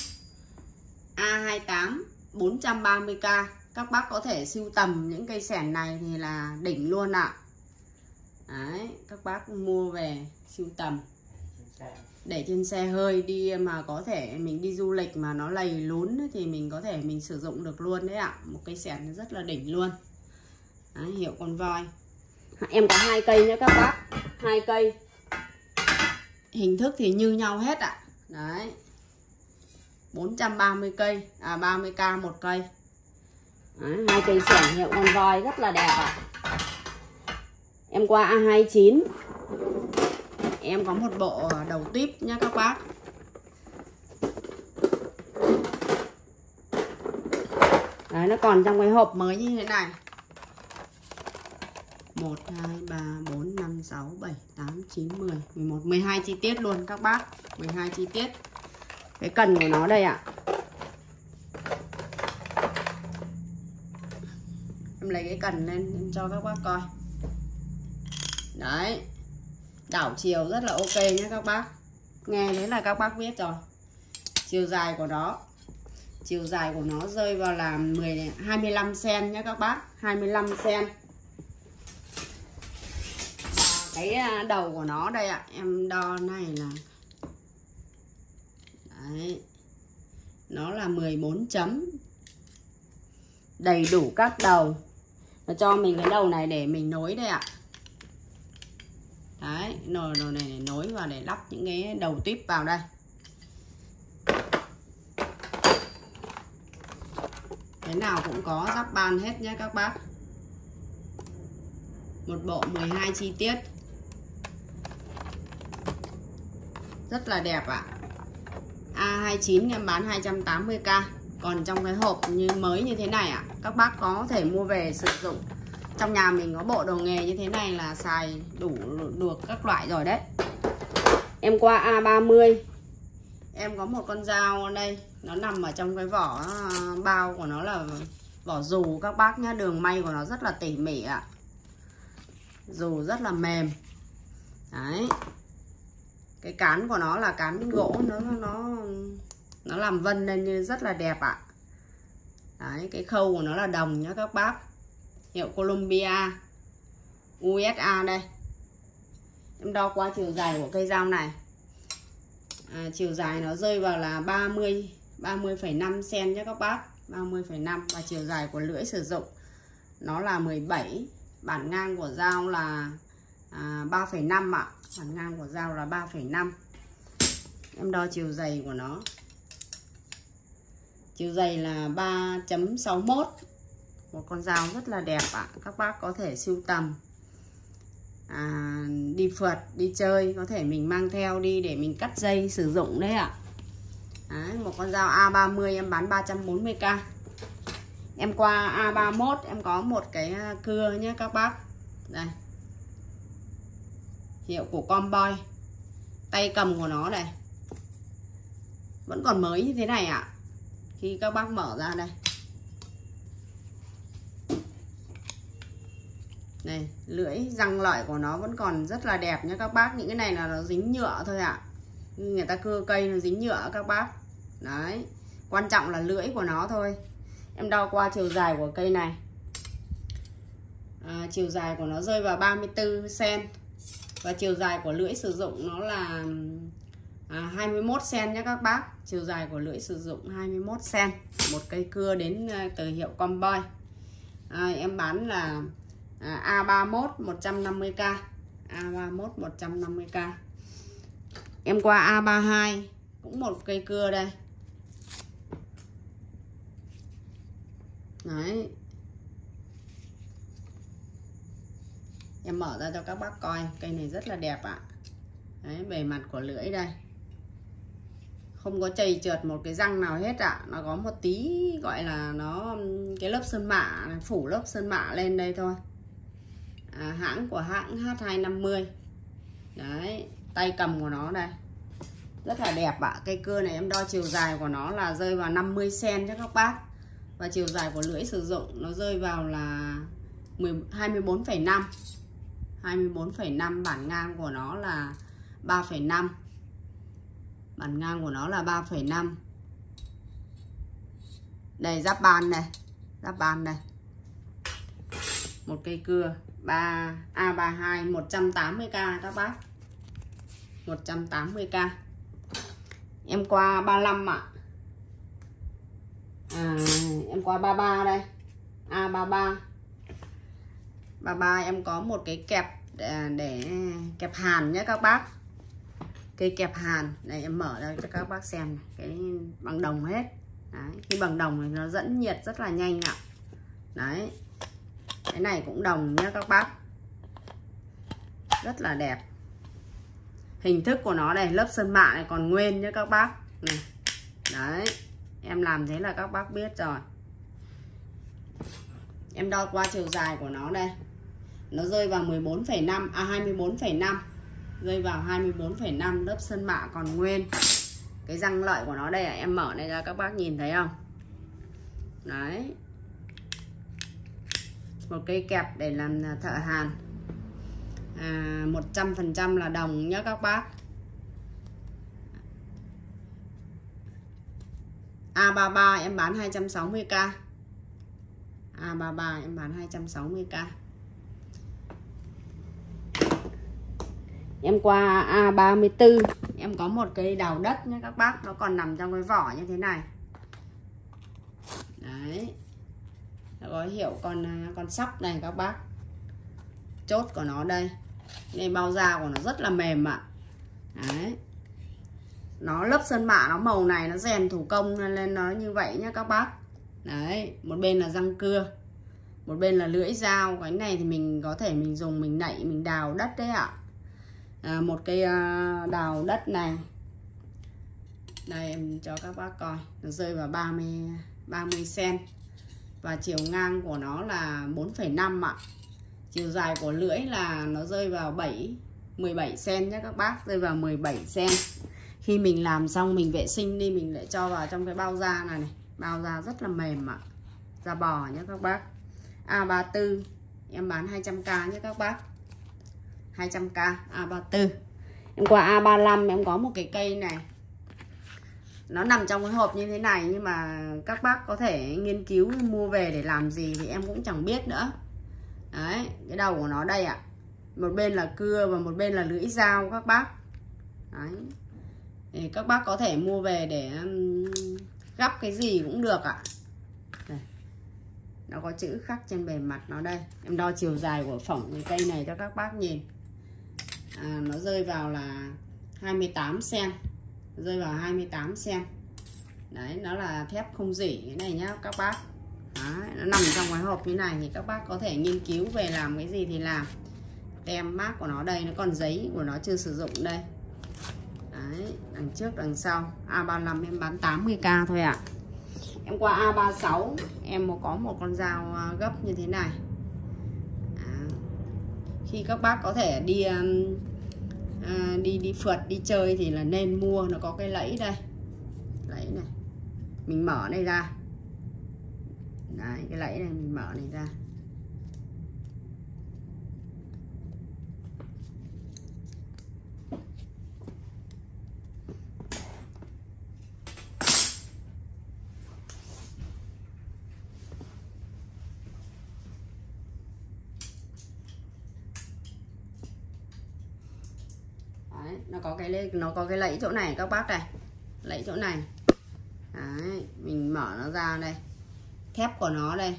A28 430.000. Các bác có thể sưu tầm những cây xẻng này thì là đỉnh luôn ạ. Đấy, các bác mua về sưu tầm để trên xe hơi đi, mà có thể mình đi du lịch mà nó lầy lún thì mình có thể mình sử dụng được luôn đấy ạ. Một cây xẻng rất là đỉnh luôn. Đấy, hiệu con voi. Em có 2 cây nhé các bác. 2 cây. Hình thức thì như nhau hết ạ. Đấy. 430.000, 30.000 một cây. Đấy, 2 cây xẻng hiệu con voi rất là đẹp ạ. Em qua A29. Em có một bộ đầu tuyếp nhé các bác. Đấy, nó còn trong cái hộp mới như thế này. 1, 2, 3, 4, 5, 6, 7, 8, 9, 10, 11, 12 chi tiết luôn các bác. 12 chi tiết. Cái cần của nó đây ạ. Em lấy cái cần lên em cho các bác coi. Đấy. Đảo chiều rất là ok nhé các bác. Nghe đấy là các bác biết rồi. Chiều dài của nó. Chiều dài của nó rơi vào là 25 cm nhé các bác. 25 cm. Cái đầu của nó đây ạ. Em đo này là. Đấy. Nó là 14 chấm. Đầy đủ các đầu. Nó cho mình cái đầu này để mình nối đây ạ. Đấy, đầu này để nối vào để lắp những cái đầu tuyếp vào đây. cái nào cũng có giáp ban hết nhé các bác. Một bộ 12 chi tiết. Rất là đẹp ạ. A29 em bán 280k. Còn trong cái hộp như mới như thế này ạ, các bác có thể mua về sử dụng. Trong nhà mình có bộ đồ nghề như thế này là xài đủ được các loại rồi đấy. Em qua A30. Em có một con dao ở đây, nó nằm ở trong cái vỏ bao của nó là vỏ dù các bác nhá. Đường may của nó rất là tỉ mỉ ạ. Dù rất là mềm. Đấy. Cái cán của nó là cán gỗ, nó làm vân lên như rất là đẹp ạ. Đấy, cái khâu của nó là đồng nhá các bác. Hiệu Columbia USA đây. Em đo qua chiều dài của cây dao này. Chiều dài nó rơi vào là 30,5 cm nhé các bác. 30,5. Và chiều dài của lưỡi sử dụng nó là 17. Bản ngang của dao là 3,5 ạ. Bản ngang của dao là 3,5. Em đo chiều dày của nó. Chiều dày là 3.61. Một con dao rất là đẹp ạ. Các bác có thể sưu tầm, đi phượt, đi chơi, có thể mình mang theo đi để mình cắt dây sử dụng đấy ạ. Đấy, một con dao A30 em bán 340k. Em qua A31 em có một cái cưa nhé các bác. Đây. Hiệu của Comboy. Tay cầm của nó đây. Vẫn còn mới như thế này ạ. Khi các bác mở ra đây. Này, lưỡi răng lợi của nó vẫn còn rất là đẹp nha các bác. Những cái này là nó dính nhựa thôi ạ. Người ta cưa cây nó dính nhựa các bác. Đấy. Quan trọng là lưỡi của nó thôi. Em đo qua chiều dài của cây này. Chiều dài của nó rơi vào 34 cm. Và chiều dài của lưỡi sử dụng nó là 21 cm nhé các bác. Chiều dài của lưỡi sử dụng 21 cm. Một cây cưa đến từ hiệu Comboy. Em bán là A31 150k. A31 150k. Em qua A32 cũng một cây cưa đây. Đấy. Em mở ra cho các bác coi. Cây này rất là đẹp ạ. Đấy, bề mặt của lưỡi đây. Không có chày trượt một cái răng nào hết ạ. Nó có một tí gọi là nó cái lớp sơn mạ, phủ lớp sơn mạ lên đây thôi. Hãng của hãng H250. Đấy, tay cầm của nó đây. Rất là đẹp ạ. Cây cưa này em đo chiều dài của nó là rơi vào 50 cm cho các bác. Và chiều dài của lưỡi sử dụng nó rơi vào là 24,5. 24,5. Bản ngang của nó là 3,5. Bản ngang của nó là 3,5. Đây giáp ban này. Giáp ban này. Một cây cưa A32 180k các bác. 180k. Em qua 35 ạ. Em qua 33 đây. A33. 33 em có một cái kẹp để kẹp hàn nhé các bác. Cây kẹp hàn. Đây em mở ra cho các bác xem. Cái bằng đồng hết. Đấy, khi bằng đồng thì nó dẫn nhiệt rất là nhanh ạ. Đấy. Cái này cũng đồng nhé các bác. Rất là đẹp. Hình thức của nó đây, lớp sơn mạ này còn nguyên nhé các bác. Này. Đấy. Em làm thế là các bác biết rồi. Em đo qua chiều dài của nó đây. Nó rơi vào 14,5 24,5. Rơi vào 24,5, lớp sơn mạ còn nguyên. Cái răng lợi của nó đây em mở này ra các bác nhìn thấy không? Đấy. Một cây kẹp để làm thợ hàn. 100% là đồng nhé các bác. A33 em bán 260k. A33 em bán 260k. Em qua A34 em có một cây đào đất nhé các bác. Nó còn nằm trong cái vỏ như thế này. Đấy. Nó có hiệu con sóc này các bác. Chốt của nó đây. Đây bao da của nó rất là mềm ạ. Đấy. Nó lớp sơn mạ nó màu này nó rèn thủ công nên nó như vậy nhé các bác. Đấy, một bên là răng cưa, một bên là lưỡi dao. Cái này thì mình có thể mình dùng mình nạy, mình đào đất đấy ạ. Một cây đào đất này. Đây em cho các bác coi, nó rơi vào 30 cm. Và chiều ngang của nó là 4,5 ạ. Chiều dài của lưỡi là nó rơi vào 17 cm nhé các bác, rơi vào 17 cm. Khi mình làm xong mình vệ sinh đi, mình lại cho vào trong cái bao da này này. Bao da rất là mềm ạ. Da bò nhé các bác. A34 em bán 200k nhé các bác. 200k A34. Em qua A35 em có một cái cây này. Nó nằm trong cái hộp như thế này, nhưng mà các bác có thể nghiên cứu mua về để làm gì thì em cũng chẳng biết nữa. Đấy, cái đầu của nó đây ạ. Một bên là cưa và một bên là lưỡi dao các bác. Đấy. Thì các bác có thể mua về để gắp cái gì cũng được ạ. Đây. Nó có chữ khắc trên bề mặt nó đây. Em đo chiều dài của phỏng cái cây này cho các bác nhìn. Nó rơi vào là 28 cm. Rơi vào 28 cm. Đấy, nó là thép không rỉ cái này nhá các bác. Đấy, nó nằm trong cái hộp như này thì các bác có thể nghiên cứu về làm cái gì thì làm. Tem mác của nó đây, nó còn giấy của nó chưa sử dụng đây. Đấy, đằng trước đằng sau. A35 em bán 80k thôi ạ. Em qua A36 em có một con dao gấp như thế này. Khi các bác có thể đi phượt, đi chơi thì là nên mua. Nó có cái lẫy đây, lẫy này, mình mở này ra. Đấy, cái lẫy này mình mở này ra. Đấy, nó có cái lẫy chỗ này các bác này, lẫy chỗ này. Đấy, mình mở nó ra đây. Thép của nó đây,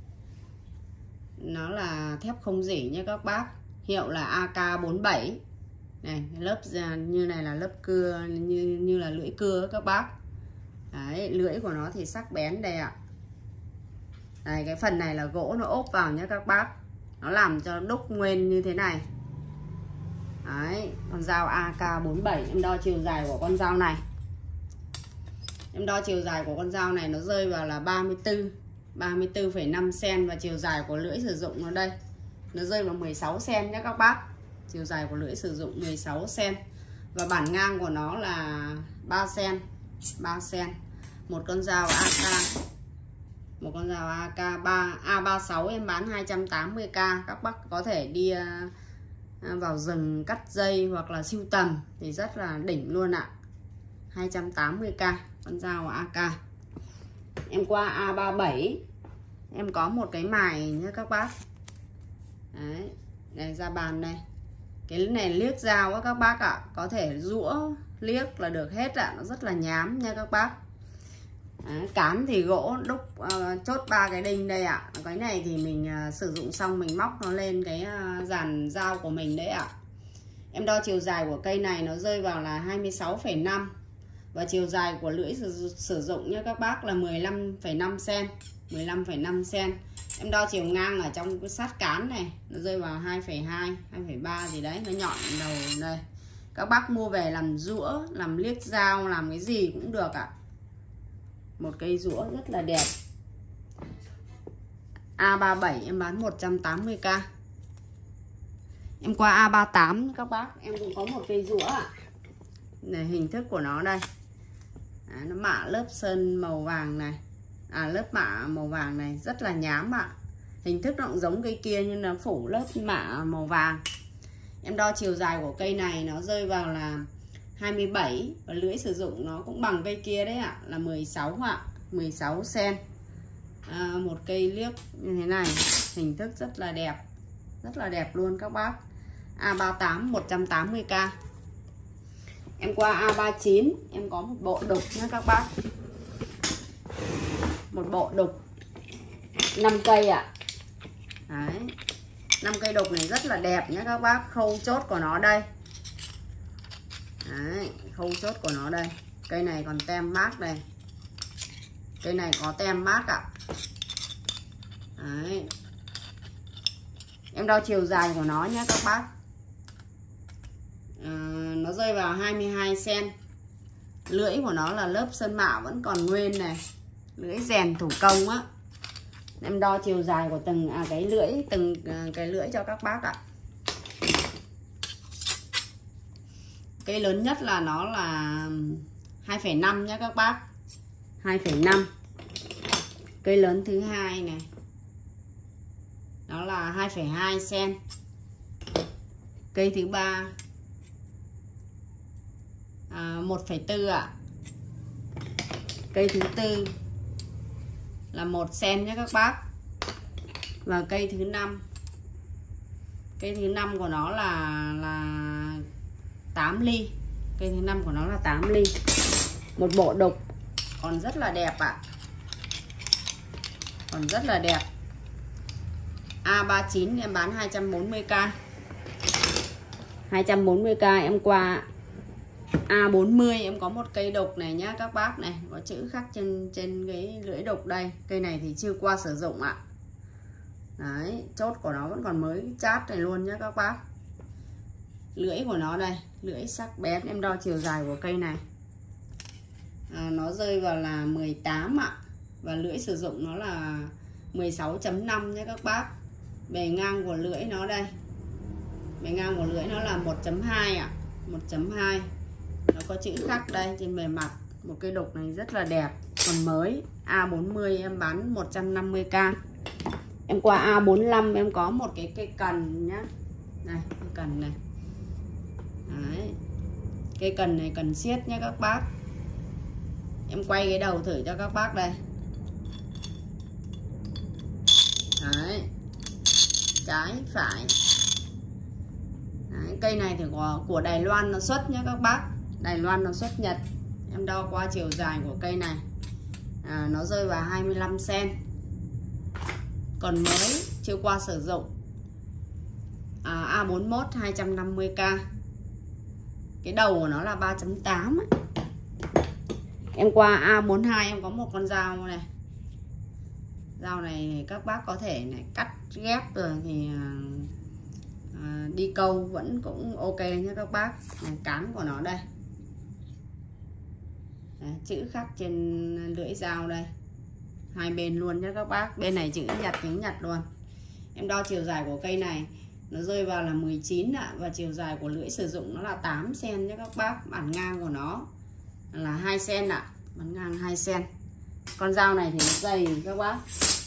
nó là thép không rỉ nha các bác, hiệu là AK47 này. Lớp như này là lớp cưa, như là lưỡi cưa các bác. Đấy, lưỡi của nó thì sắc bén đây ạ. Đây, cái phần này là gỗ nó ốp vào nhé các bác, nó làm cho đúc nguyên như thế này. Đấy, con dao AK47. Em đo chiều dài của con dao này. Em đo chiều dài của con dao này nó rơi vào là 34,5 cm. Và chiều dài của lưỡi sử dụng nó đây, nó rơi vào 16 cm nhé các bác. Chiều dài của lưỡi sử dụng 16 cm. Và bản ngang của nó là 3 cm. 3 cm. Một con dao AK. Một con dao AK A36 em bán 280k. Các bác có thể đi vào rừng cắt dây hoặc là sưu tầm thì rất là đỉnh luôn ạ. 280k con dao AK. Em qua A37 em có một cái mài nhé các bác. Đấy, đây ra bàn đây. Cái này liếc dao á các bác ạ, có thể rũa liếc là được hết ạ. Nó rất là nhám nha các bác. Đấy, cán thì gỗ đúc chốt 3 cái đinh đây ạ. Cái này thì mình sử dụng xong mình móc nó lên cái dàn dao của mình đấy ạ. Em đo chiều dài của cây này nó rơi vào là 26,5. Và chiều dài của lưỡi sử dụng nha các bác là 15,5 cm. 15,5 cm. Em đo chiều ngang ở trong cái sát cán này nó rơi vào 2,2, 2,3 gì đấy, nó nhọn đầu đây. Các bác mua về làm rũa, làm liếc dao, làm cái gì cũng được ạ. Một cây rũa rất là đẹp. A37 em bán 180k. Em qua A38 các bác, em cũng có một cây rũa ạ. Này, hình thức của nó đây. Nó mạ lớp sơn màu vàng này. Lớp mạ màu vàng này rất là nhám ạ. Hình thức nó cũng giống cây kia nhưng nó phủ lớp mạ màu vàng. Em đo chiều dài của cây này nó rơi vào là 27. Và lưỡi sử dụng nó cũng bằng cây kia đấy ạ, là 16 ạ. 16 cm. Một cây liếc như thế này, hình thức rất là đẹp. Rất là đẹp luôn các bác. A38 180k. Em qua A39 em có một bộ đục nha các bác. Một bộ đục 5 cây ạ. Đấy, 5 cây đục này rất là đẹp nhé các bác. Khâu chốt của nó đây. Đấy, khâu chốt của nó đây. Cây này còn tem mác đây. Cây này có tem mát ạ. Đấy. Em đo chiều dài của nó nhé các bác. Nó rơi vào 22 cm. Lưỡi của nó là lớp sơn mạ vẫn còn nguyên này. Lưỡi rèn thủ công á. Em đo chiều dài của từng cái lưỡi cho các bác ạ. Cây lớn nhất là nó là 2,5 nhé các bác. 2,5. Cây lớn thứ hai này, nó là 2,2 cm. Cây thứ ba 1,4 ạ. Cây thứ tư là 1 cm nhé các bác. Và cây thứ năm, cây thứ năm của nó là 8 ly. Cây thứ năm của nó là 8 ly. Một bộ đục còn rất là đẹp ạ. Còn rất là đẹp. A39 em bán 240k. 240k em qua A40 em có một cây đục này nhá các bác này, có chữ khắc trên cái lưỡi đục đây. Cây này thì chưa qua sử dụng ạ. Đấy, chốt của nó vẫn còn mới chát này luôn nhá các bác. Lưỡi của nó đây, lưỡi sắc bén. Em đo chiều dài của cây này, nó rơi vào là 18 ạ. Và lưỡi sử dụng nó là 16.5 nhé các bác. Bề ngang của lưỡi nó đây, bề ngang của lưỡi nó là 1.2 ạ. 1.2. Nó có chữ khắc đây trên bề mặt. Một cây đục này rất là đẹp, còn mới. A40 em bán 150k. Em qua A45 em có một cái cây cần nhá. Này, cây cần này. Đấy. Cây cần này cần siết nhé các bác. Em quay cái đầu thử cho các bác đây. Đấy. Trái phải. Đấy, cây này thì của Đài Loan nó xuất nhé các bác. Đài Loan nó xuất Nhật. Em đo qua chiều dài của cây này, nó rơi vào 25 cm. Còn mới, chưa qua sử dụng. A41 250k. Cái đầu của nó là 3.8. Em qua A42 em có một con dao này. Dao này các bác có thể này cắt ghép rồi thì đi câu vẫn cũng ok nhé các bác. Này, cán của nó đây. Đấy, chữ khắc trên lưỡi dao đây. Hai bên luôn nhé các bác. Bên này chữ nhật, tiếng Nhật luôn. Em đo chiều dài của cây này, nó rơi vào là 19 ạ. Và chiều dài của lưỡi sử dụng nó là 8 cm nhé các bác. Bản ngang của nó là 2 cm ạ. Bản ngang 2 cm. Con dao này thì nó dày các bác.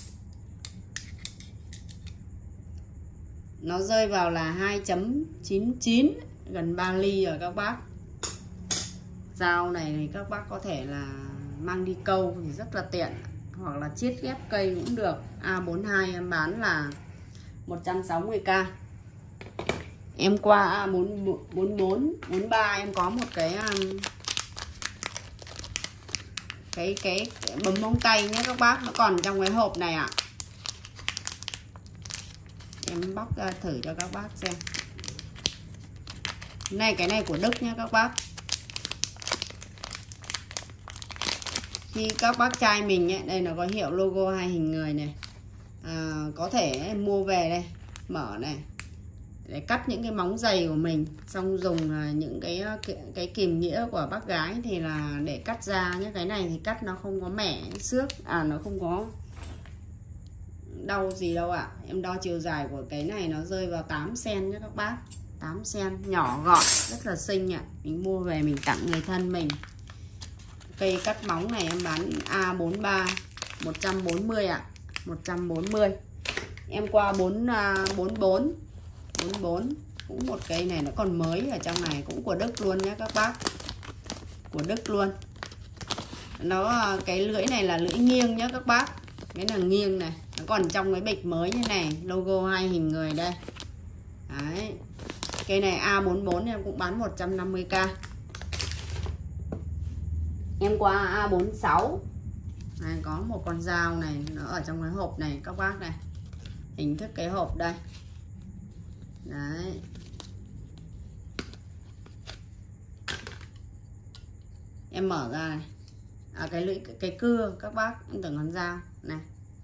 Nó rơi vào là 2.99, gần 3 ly rồi các bác. Dao này thì các bác có thể là mang đi câu thì rất là tiện, hoặc là chiết ghép cây cũng được. A42 em bán là 160k. Em qua A44, 43 em có một cái bấm móng tay nhé các bác. Nó còn trong cái hộp này ạ. Em bóc ra thử cho các bác xem. Cái này của Đức nhé các bác. Khi các bác trai mình ấy, đây nó có hiệu logo hai hình người này. Có thể mua về đây, mở này để cắt những cái móng giày của mình, xong dùng những cái kìm nghĩa của bác gái thì là để cắt ra nhé. Cái này thì cắt nó không có mẻ xước, nó không có đau gì đâu ạ. Em đo chiều dài của cái này nó rơi vào 8 cm nhé các bác. 8 cm, nhỏ gọn, rất là xinh ạ. Mình mua về mình tặng người thân mình. Cây cắt móng này em bán A43 140 ạ. 140. Em qua 44 cũng một cây này nó còn mới ở trong này, cũng của Đức luôn nhé các bác. Của Đức luôn. Nó cái lưỡi này là lưỡi nghiêng nhé các bác. Cái là nghiêng này, nó còn trong cái bịch mới như này, logo hai hình người đây. Đấy. Cây này A44 em cũng bán 150k. Em qua A46. Này, có một con dao này, nó ở trong cái hộp này các bác này. Hình thức cái hộp đây. Đấy. Em mở ra này. cái lưỡi, cái cưa các bác, em tưởng con dao này.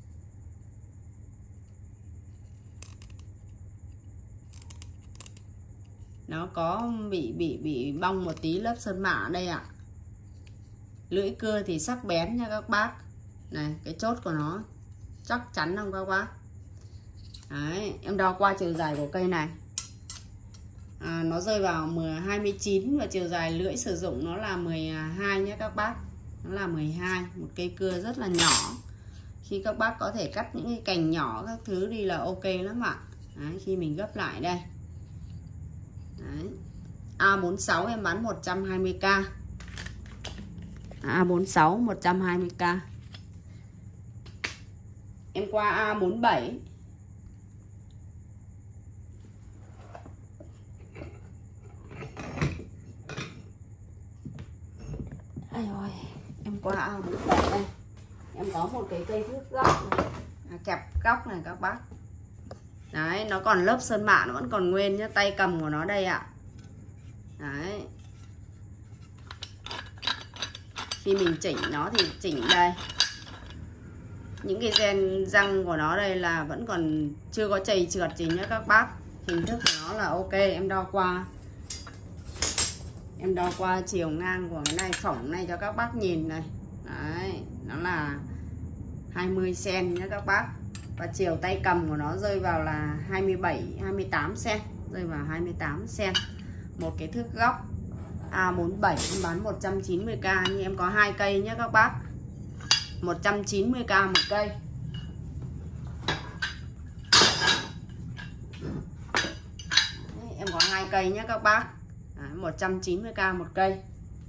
Nó có bị bong một tí lớp sơn mạ ở đây ạ. Lưỡi cưa thì sắc bén nha các bác. Này, cái chốt của nó chắc chắn không các bác. Đấy, em đo qua chiều dài của cây này. Nó rơi vào 29 và chiều dài lưỡi sử dụng nó là 12 nhé các bác. Nó là 12, một cây cưa rất là nhỏ. Khi các bác có thể cắt những cái cành nhỏ các thứ đi là ok lắm ạ. Đấy, khi mình gấp lại đây. Đấy. A46 em bán 120k. A46 120k. Em qua A47. Ai ơi, em qua A47 đây. Em có một cái cây thước góc này. Kẹp góc này các bác. Đấy, nó còn lớp sơn mạ nó vẫn còn nguyên nhá, tay cầm của nó đây ạ. Đấy. Khi mình chỉnh nó thì chỉnh đây. Những cái gen răng của nó đây là vẫn còn chưa có chày trượt gì nhá các bác. Hình thức của nó là ok, em đo qua. Em đo qua chiều ngang của cái này, phỏng này cho các bác nhìn này. Đấy, nó là 20 cm nhé các bác. Và chiều tay cầm của nó rơi vào là 28 cm, rơi vào 28 cm. Một cái thước góc A47 em bán 190k, nhưng em có 2 cây nhé các bác. 190k một cây. Đấy, em có 2 cây nhé các bác. 190k một cây.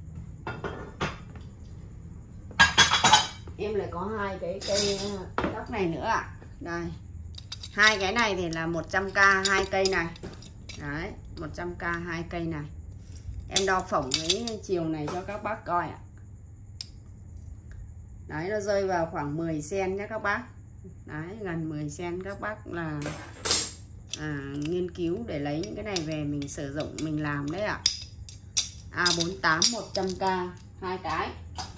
Em lại có 2 cái cây góc này nữa ạ. Đây. 2 cái này thì là 100k 2 cây này. Đấy, 100k 2 cây này. Em đo phỏng cái chiều này cho các bác coi ạ. Đấy, nó rơi vào khoảng 10 cm nhé các bác. Đấy, gần 10 cm các bác là nghiên cứu để lấy những cái này về mình sử dụng, mình làm đấy ạ. A48 100k 2 cái.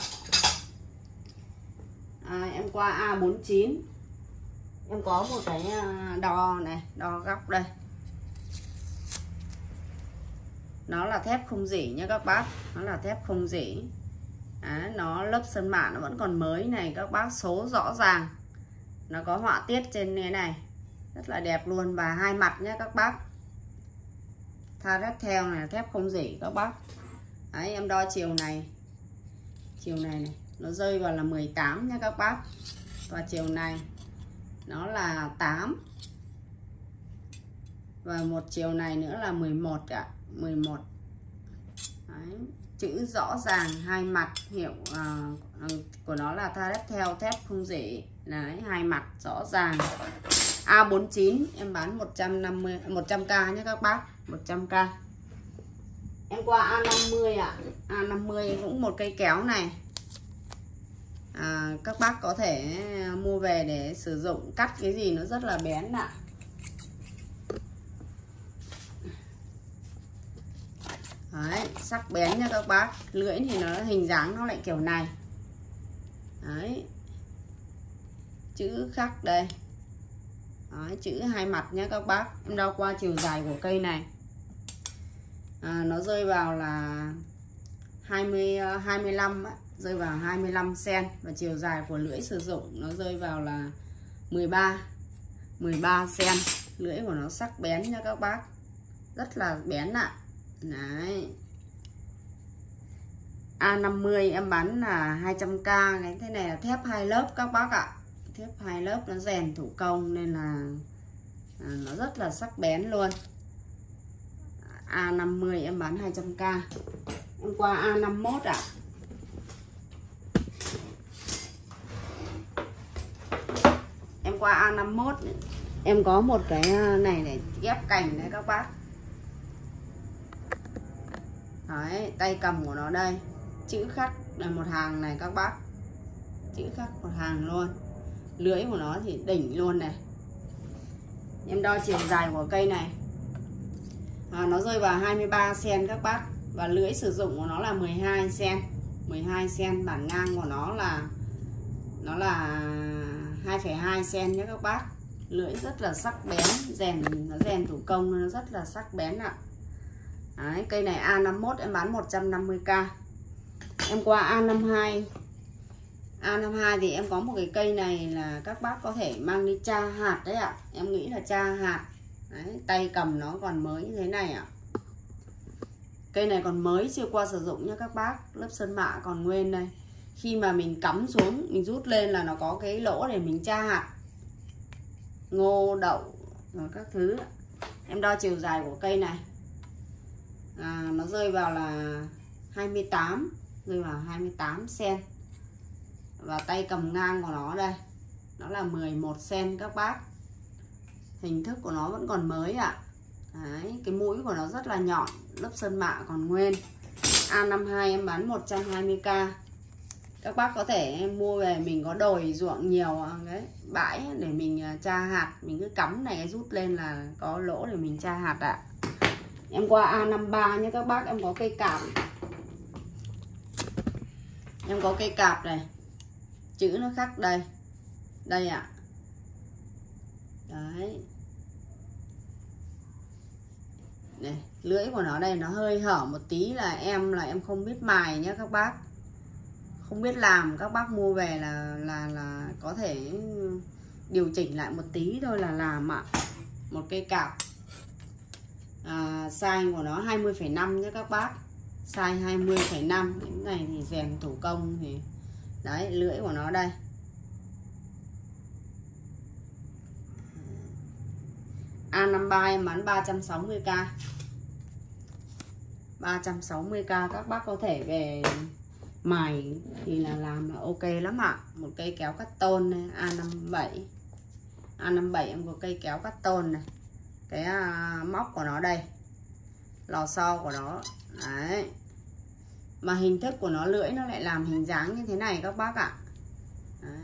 Em qua A49. Em có một cái đo này, đo góc đây. Nó là thép không rỉ nha các bác. Nó là thép không rỉ. Nó lớp sơn mạ nó vẫn còn mới này các bác, số rõ ràng. Nó có họa tiết trên cái này rất là đẹp luôn. Và 2 mặt nhé các bác. Tha rất theo này, thép không rỉ các bác. Đấy, em đo chiều này. Chiều này nó rơi vào là 18 nha các bác. Và chiều này nó là 8. Và một chiều này nữa là 11 ạ. 11. Đấy, chữ rõ ràng, 2 mặt, hiệu của nó là tha đất theo, thép không rỉ. Đấy, 2 mặt rõ ràng. A49 em bán 100k nhé các bác. 100k. Em qua A50 ạ. A50 cũng một cây kéo này. Các bác có thể mua về để sử dụng, cắt cái gì nó rất là bén ạ. Đấy, sắc bén nha các bác. Lưỡi thì nó hình dáng nó lại kiểu này. Đấy, chữ khắc đây. Đấy, chữ 2 mặt nhé các bác. Em đo qua chiều dài của cây này. Nó rơi vào là 25 rơi vào 25 cm. Và chiều dài của lưỡi sử dụng nó rơi vào là 13 cm. Lưỡi của nó sắc bén nha các bác, rất là bén ạ. Đấy. A50 em bán là 200k. Cái thế này là thép 2 lớp các bác ạ. Thép 2 lớp nó rèn thủ công nên là nó rất là sắc bén luôn. A50 em bán 200k. Em qua A51 ạ. Em qua A51. Em có một cái này để ghép cành đấy các bác. Đấy, tay cầm của nó đây. Chữ khắc là một hàng này các bác. Chữ khắc một hàng luôn. Lưỡi của nó thì đỉnh luôn này. Em đo chiều dài của cây này. Nó rơi vào 23 cm các bác. Và lưỡi sử dụng của nó là 12 cm. 12 cm. Bản ngang của nó là 2,2 cm nhé các bác. Lưỡi rất là sắc bén, nó rèn thủ công, nó rất là sắc bén ạ. Đấy, cây này A51 em bán 150k. Em qua A52. A52 thì em có một cái cây này là các bác có thể mang đi tra hạt đấy ạ. Em nghĩ là tra hạt. Đấy, tay cầm nó còn mới như thế này ạ. Cây này còn mới, chưa qua sử dụng nha các bác. Lớp sơn mạ còn nguyên đây. Khi mà mình cắm xuống, mình rút lên là nó có cái lỗ để mình tra hạt ngô, đậu rồi các thứ. Em đo chiều dài của cây này, nó rơi vào là 28, rơi vào 28 cm. Và tay cầm ngang của nó đây, nó là 11 cm các bác. Hình thức của nó vẫn còn mới ạ. Đấy, cái mũi của nó rất là nhọn, lớp sơn mạ còn nguyên. A52 em bán 120k. Các bác có thể mua về, mình có đồi ruộng nhiều cái bãi để mình tra hạt, mình cứ cắm này rút lên là có lỗ để mình tra hạt ạ. Em qua A53 nhé các bác. Em có cây cạp. Em có cây cạp này, chữ nó khắc đây, đây ạ. Đấy, này, lưỡi của nó đây nó hơi hở một tí là em không biết mài nhé các bác, không biết làm. Các bác mua về là có thể điều chỉnh lại một tí thôi là làm ạ. Một cây cạp, size của nó 20,5 nhé các bác, size 20,5. Những này thì rèn thủ công thì đấy, lưỡi của nó đây. A53 em bán 360k. 360k các bác có thể về mài thì là làm là ok lắm ạ. Một cây kéo cắt tôn này, A57. A57 em có cây kéo cắt tôn này. Cái móc của nó đây, lò xo của nó đấy. Mà hình thức của nó, lưỡi nó lại làm hình dáng như thế này các bác ạ. Đấy.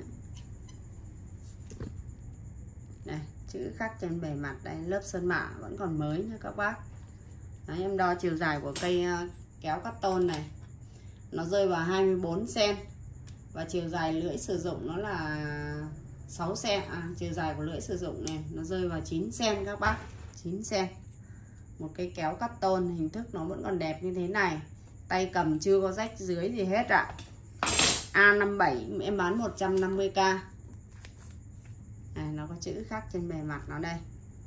Này, chữ khắc trên bề mặt đây, lớp sơn mạ vẫn còn mới nha các bác. Đấy, em đo chiều dài của cây kéo cắt tôn này, nó rơi vào 24 cm. Và chiều dài lưỡi sử dụng nó là 6 cm. Chiều dài của lưỡi sử dụng này nó rơi vào 9 cm các bác, 9 cm. Một cây kéo cắt tôn, hình thức nó vẫn còn đẹp như thế này. Tay cầm chưa có rách dưới gì hết ạ. A57 em bán 150k. Này, nó có chữ khắc trên bề mặt nó đây.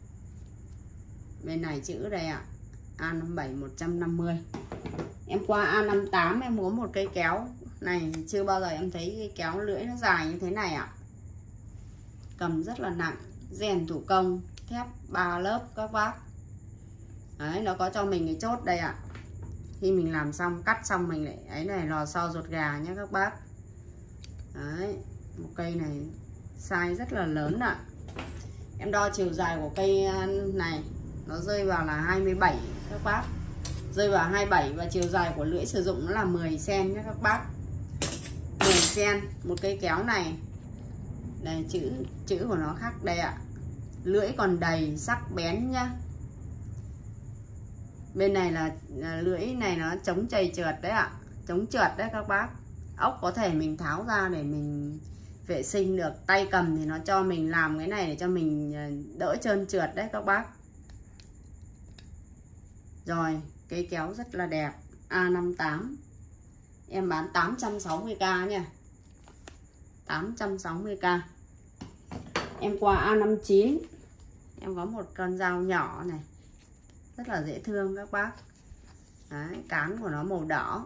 Bên này chữ đây ạ. A57 150. Em qua A58 em có một cây kéo này, chưa bao giờ em thấy cây kéo lưỡi nó dài như thế này ạ. Cầm rất là nặng, rèn thủ công, thép 3 lớp các bác. Đấy, nó có cho mình cái chốt đây ạ. Khi mình làm xong, cắt xong mình lại ấy này, lò xo ruột gà nhé các bác. Đấy, một cây này size rất là lớn ạ. Em đo chiều dài của cây này, nó rơi vào là 27 các bác, rơi vào 27. Và chiều dài của lưỡi sử dụng nó là 10 cm nhé các bác, 10 cm. Một cây kéo này đây, chữ của nó khắc đây ạ. Lưỡi còn đầy, sắc bén nhá. Bên này là lưỡi này nó chống chày trượt đấy ạ, chống trượt đấy các bác. Ốc có thể mình tháo ra để mình vệ sinh được. Tay cầm thì nó cho mình làm cái này để cho mình đỡ trơn trượt đấy các bác. Rồi, cây kéo rất là đẹp. A58 em bán 860k nha, 860k. Em qua A59. Em có một con dao nhỏ này, rất là dễ thương các bác. Đấy, cán của nó màu đỏ.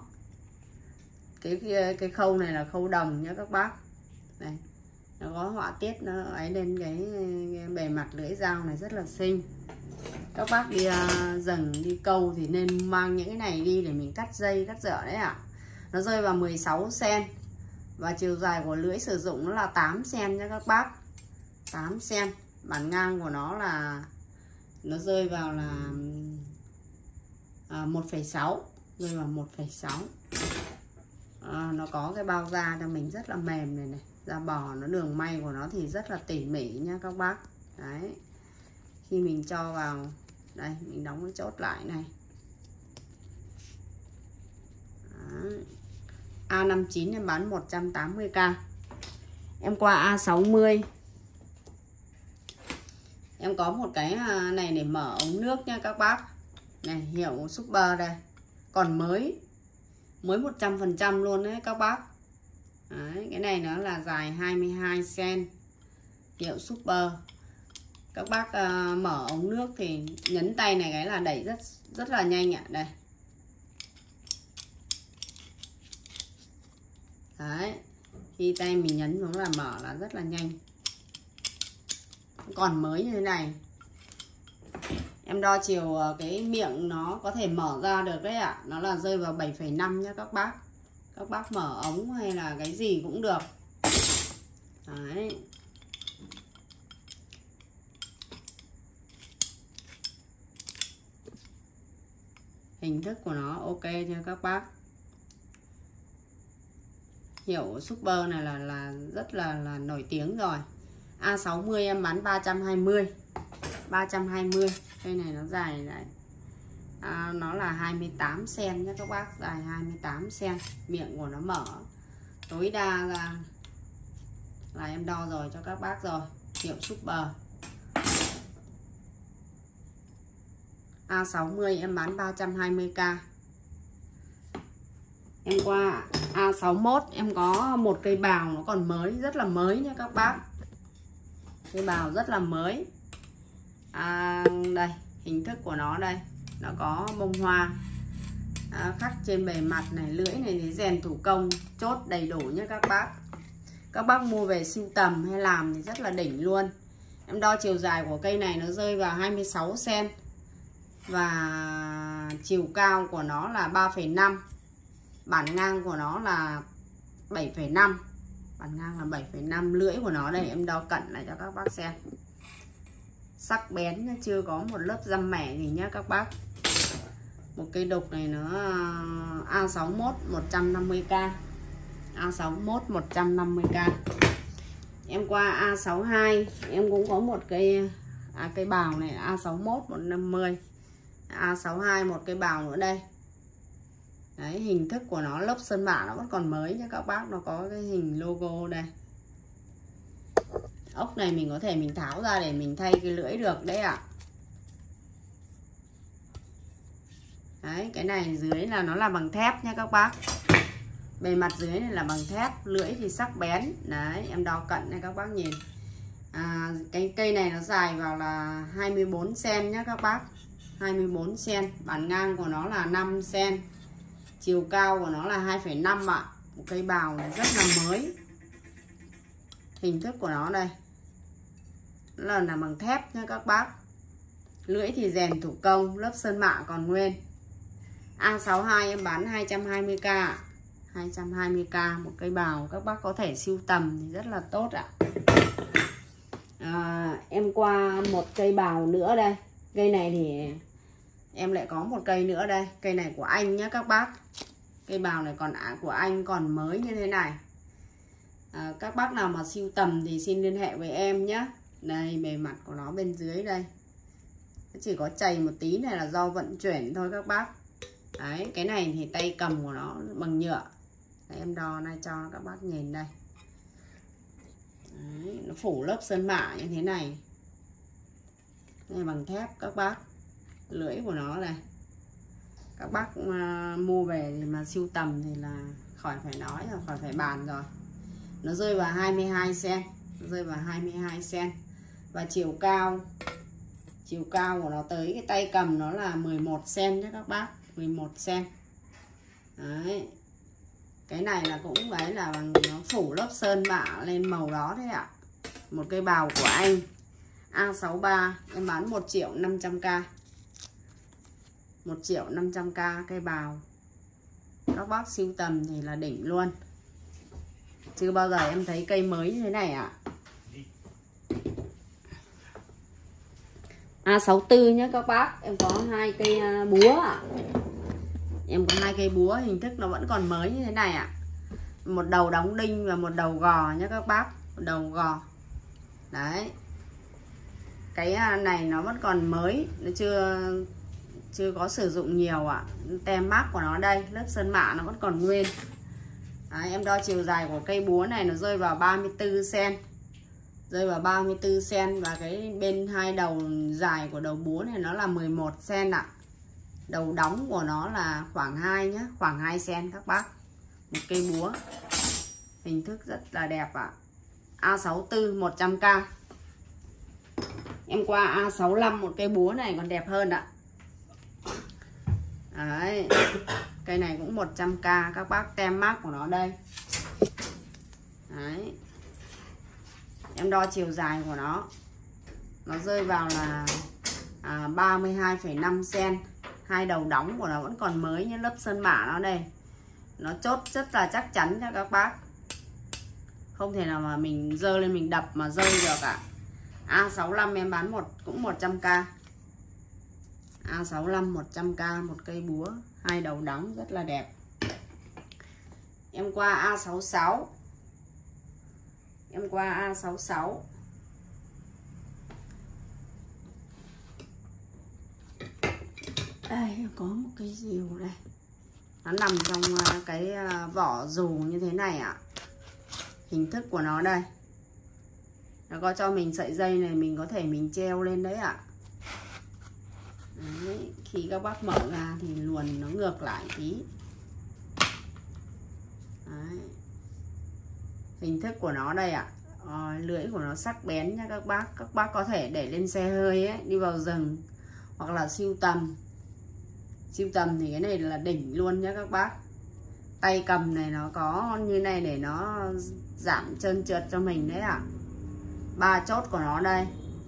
Cái khâu này là khâu đồng nhé các bác. Đây, nó có họa tiết nó ấy lên cái bề mặt lưỡi dao này, rất là xinh. Các bác đi rừng đi câu thì nên mang những cái này đi để mình cắt dây cắt dở đấy ạ. Nó rơi vào 16 cm. Và chiều dài của lưỡi sử dụng nó là 8 cm nha các bác, 8 cm. Bản ngang của nó là nó rơi vào là 1,6, rơi vào 1,6. Nó có cái bao da cho mình rất là mềm này này, da bò nó, đường may của nó thì rất là tỉ mỉ nha các bác. Đấy, khi mình cho vào đây, mình đóng cái chốt lại này. Đấy. A59 em bán 180k. Em qua A60. Em có một cái này để mở ống nước nha các bác. Này, hiệu Super đây. Còn mới 100% luôn đấy các bác. Đấy, cái này nó là dài 22 cm. Hiệu Super. Các bác mở ống nước thì nhấn tay này cái là đẩy rất là nhanh ạ. Đây. Đấy. Khi tay mình nhấn xuống là mở là rất là nhanh. Còn mới như thế này. Em đo chiều cái miệng nó có thể mở ra được đấy ạ. Nó là rơi vào 7,5 nhá các bác. Các bác mở ống hay là cái gì cũng được. Đấy. Hình thức của nó ok chưa các bác. Hiệu Super này là rất là nổi tiếng rồi. A60 em bán 320. 320. Cây này nó dài này. Nó là 28 cm nhé các bác, dài 28 cm. Miệng của nó mở tối đa ra là em đo rồi cho các bác rồi. Hiệu Super. A60 em bán 320k. Em qua A61 em có một cây bào nó còn mới, rất là mới nha các bác. Cây bào rất là mới. Đây, hình thức của nó đây. Nó có bông hoa khắc trên bề mặt này, lưỡi này thì rèn thủ công, chốt đầy đủ nha các bác. Các bác mua về sưu tầm hay làm thì rất là đỉnh luôn. Em đo chiều dài của cây này nó rơi vào 26 cm. Và chiều cao của nó là 3,5. Bản ngang của nó là 7,5. Bản ngang là 7,5. Lưỡi của nó đây em đo cận lại cho các bác xem. Sắc bén, chưa có một lớp răm mẻ gì nhá các bác. Một cây đục này nó A61 150k. A61 150k. Em qua A62 em cũng có một cây cây bào này, A61 150. A62 một cây bào nữa đây. Đấy, hình thức của nó lớp sơn mạ nó vẫn còn mới nha các bác. Nó có cái hình logo đây. Ốc này mình có thể mình tháo ra để mình thay cái lưỡi được đấy ạ. Đấy, cái này dưới là nó là bằng thép nha các bác. Bề mặt dưới này là bằng thép, lưỡi thì sắc bén. Đấy, em đo cận này các bác nhìn. Cái cây này nó dài vào là 24 cm nhá các bác. 24 cm, bản ngang của nó là 5 cm. Chiều cao của nó là 2,5 ạ. Một cây bào này rất là mới. Hình thức của nó đây. Nó là bằng thép nha các bác. Lưỡi thì rèn thủ công, lớp sơn mạ còn nguyên. A62 em bán 220k. 220k một cây bào, các bác có thể sưu tầm thì rất là tốt ạ. Em qua một cây bào nữa đây. Cây này thì em lại có một cây nữa đây. Cây này của anh nhé các bác. Cây bào này còn của anh còn mới như thế này. Các bác nào mà sưu tầm thì xin liên hệ với em nhé. Đây, bề mặt của nó bên dưới đây. Chỉ có chày một tí này là do vận chuyển thôi các bác. Đấy, cái này thì tay cầm của nó bằng nhựa. Đấy, em đo này cho các bác nhìn đây. Đấy, nó phủ lớp sơn mạ như thế này. Đây bằng thép các bác. Lưỡi của nó này. Các bác mua về thì mà sưu tầm thì là khỏi phải nói rồi, khỏi phải bàn rồi. Nó rơi vào 22 cm. Rơi vào 22 cm. Và chiều cao của nó tới cái tay cầm nó là 11 cm nhé các bác. 11 cm. Đấy. Cái này là cũng đấy là bằng nó phủ lớp sơn mạ lên màu đó đấy ạ. Một cây bào của anh. A63 em bán 1.500.000. 1.500.000 cây bào. Các bác sưu tầm thì là đỉnh luôn. Chưa bao giờ em thấy cây mới như thế này ạ. A64 nhé các bác. Em có 2 cây búa ạ. Em có 2 cây búa, hình thức nó vẫn còn mới như thế này ạ. Một đầu đóng đinh và một đầu gò nhé các bác. Một đầu gò. Đấy. Cái này nó vẫn còn mới, nó chưa có sử dụng nhiều ạ. Tem mác của nó đây, lớp sơn mạ nó vẫn còn nguyên. Đấy, em đo chiều dài của cây búa này nó rơi vào 34 cm. Rơi vào 34 cm. Và cái bên hai đầu dài của đầu búa này nó là 11 cm ạ. Đầu đóng của nó là khoảng 2 nhé, khoảng 2 cm các bác. Một cây búa. Hình thức rất là đẹp ạ. A64 100k. Em qua A65 một cây búa này còn đẹp hơn ạ. Đấy. Cây này cũng 100k các bác, tem mác của nó đây. Đấy. Em đo chiều dài của nó rơi vào là 32,5 cm. Hai đầu đóng của nó vẫn còn mới như lớp sơn mạ nó đây. Nó chốt rất là chắc chắn cho các bác. Không thể nào mà mình dơ lên mình đập mà rơi được ạ. A65 em bán cũng 100k. A65 100k một cây búa, hai đầu đóng rất là đẹp. Em qua A66. Em qua A66. Đây có một cái rìu đây. Nó nằm trong cái vỏ dù như thế này ạ. Hình thức của nó đây. Nó có cho mình sợi dây này, mình có thể mình treo lên đấy ạ. Đấy, khi các bác mở ra thì luồn nó ngược lại tí. Đấy. Hình thức của nó đây ạ. Lưỡi của nó sắc bén nha các bác. Các bác có thể để lên xe hơi ấy, đi vào rừng hoặc là sưu tầm. Sưu tầm thì cái này là đỉnh luôn nhá các bác. Tay cầm này nó có như này để nó giảm trơn trượt cho mình đấy ạ. 3 chốt của nó đây.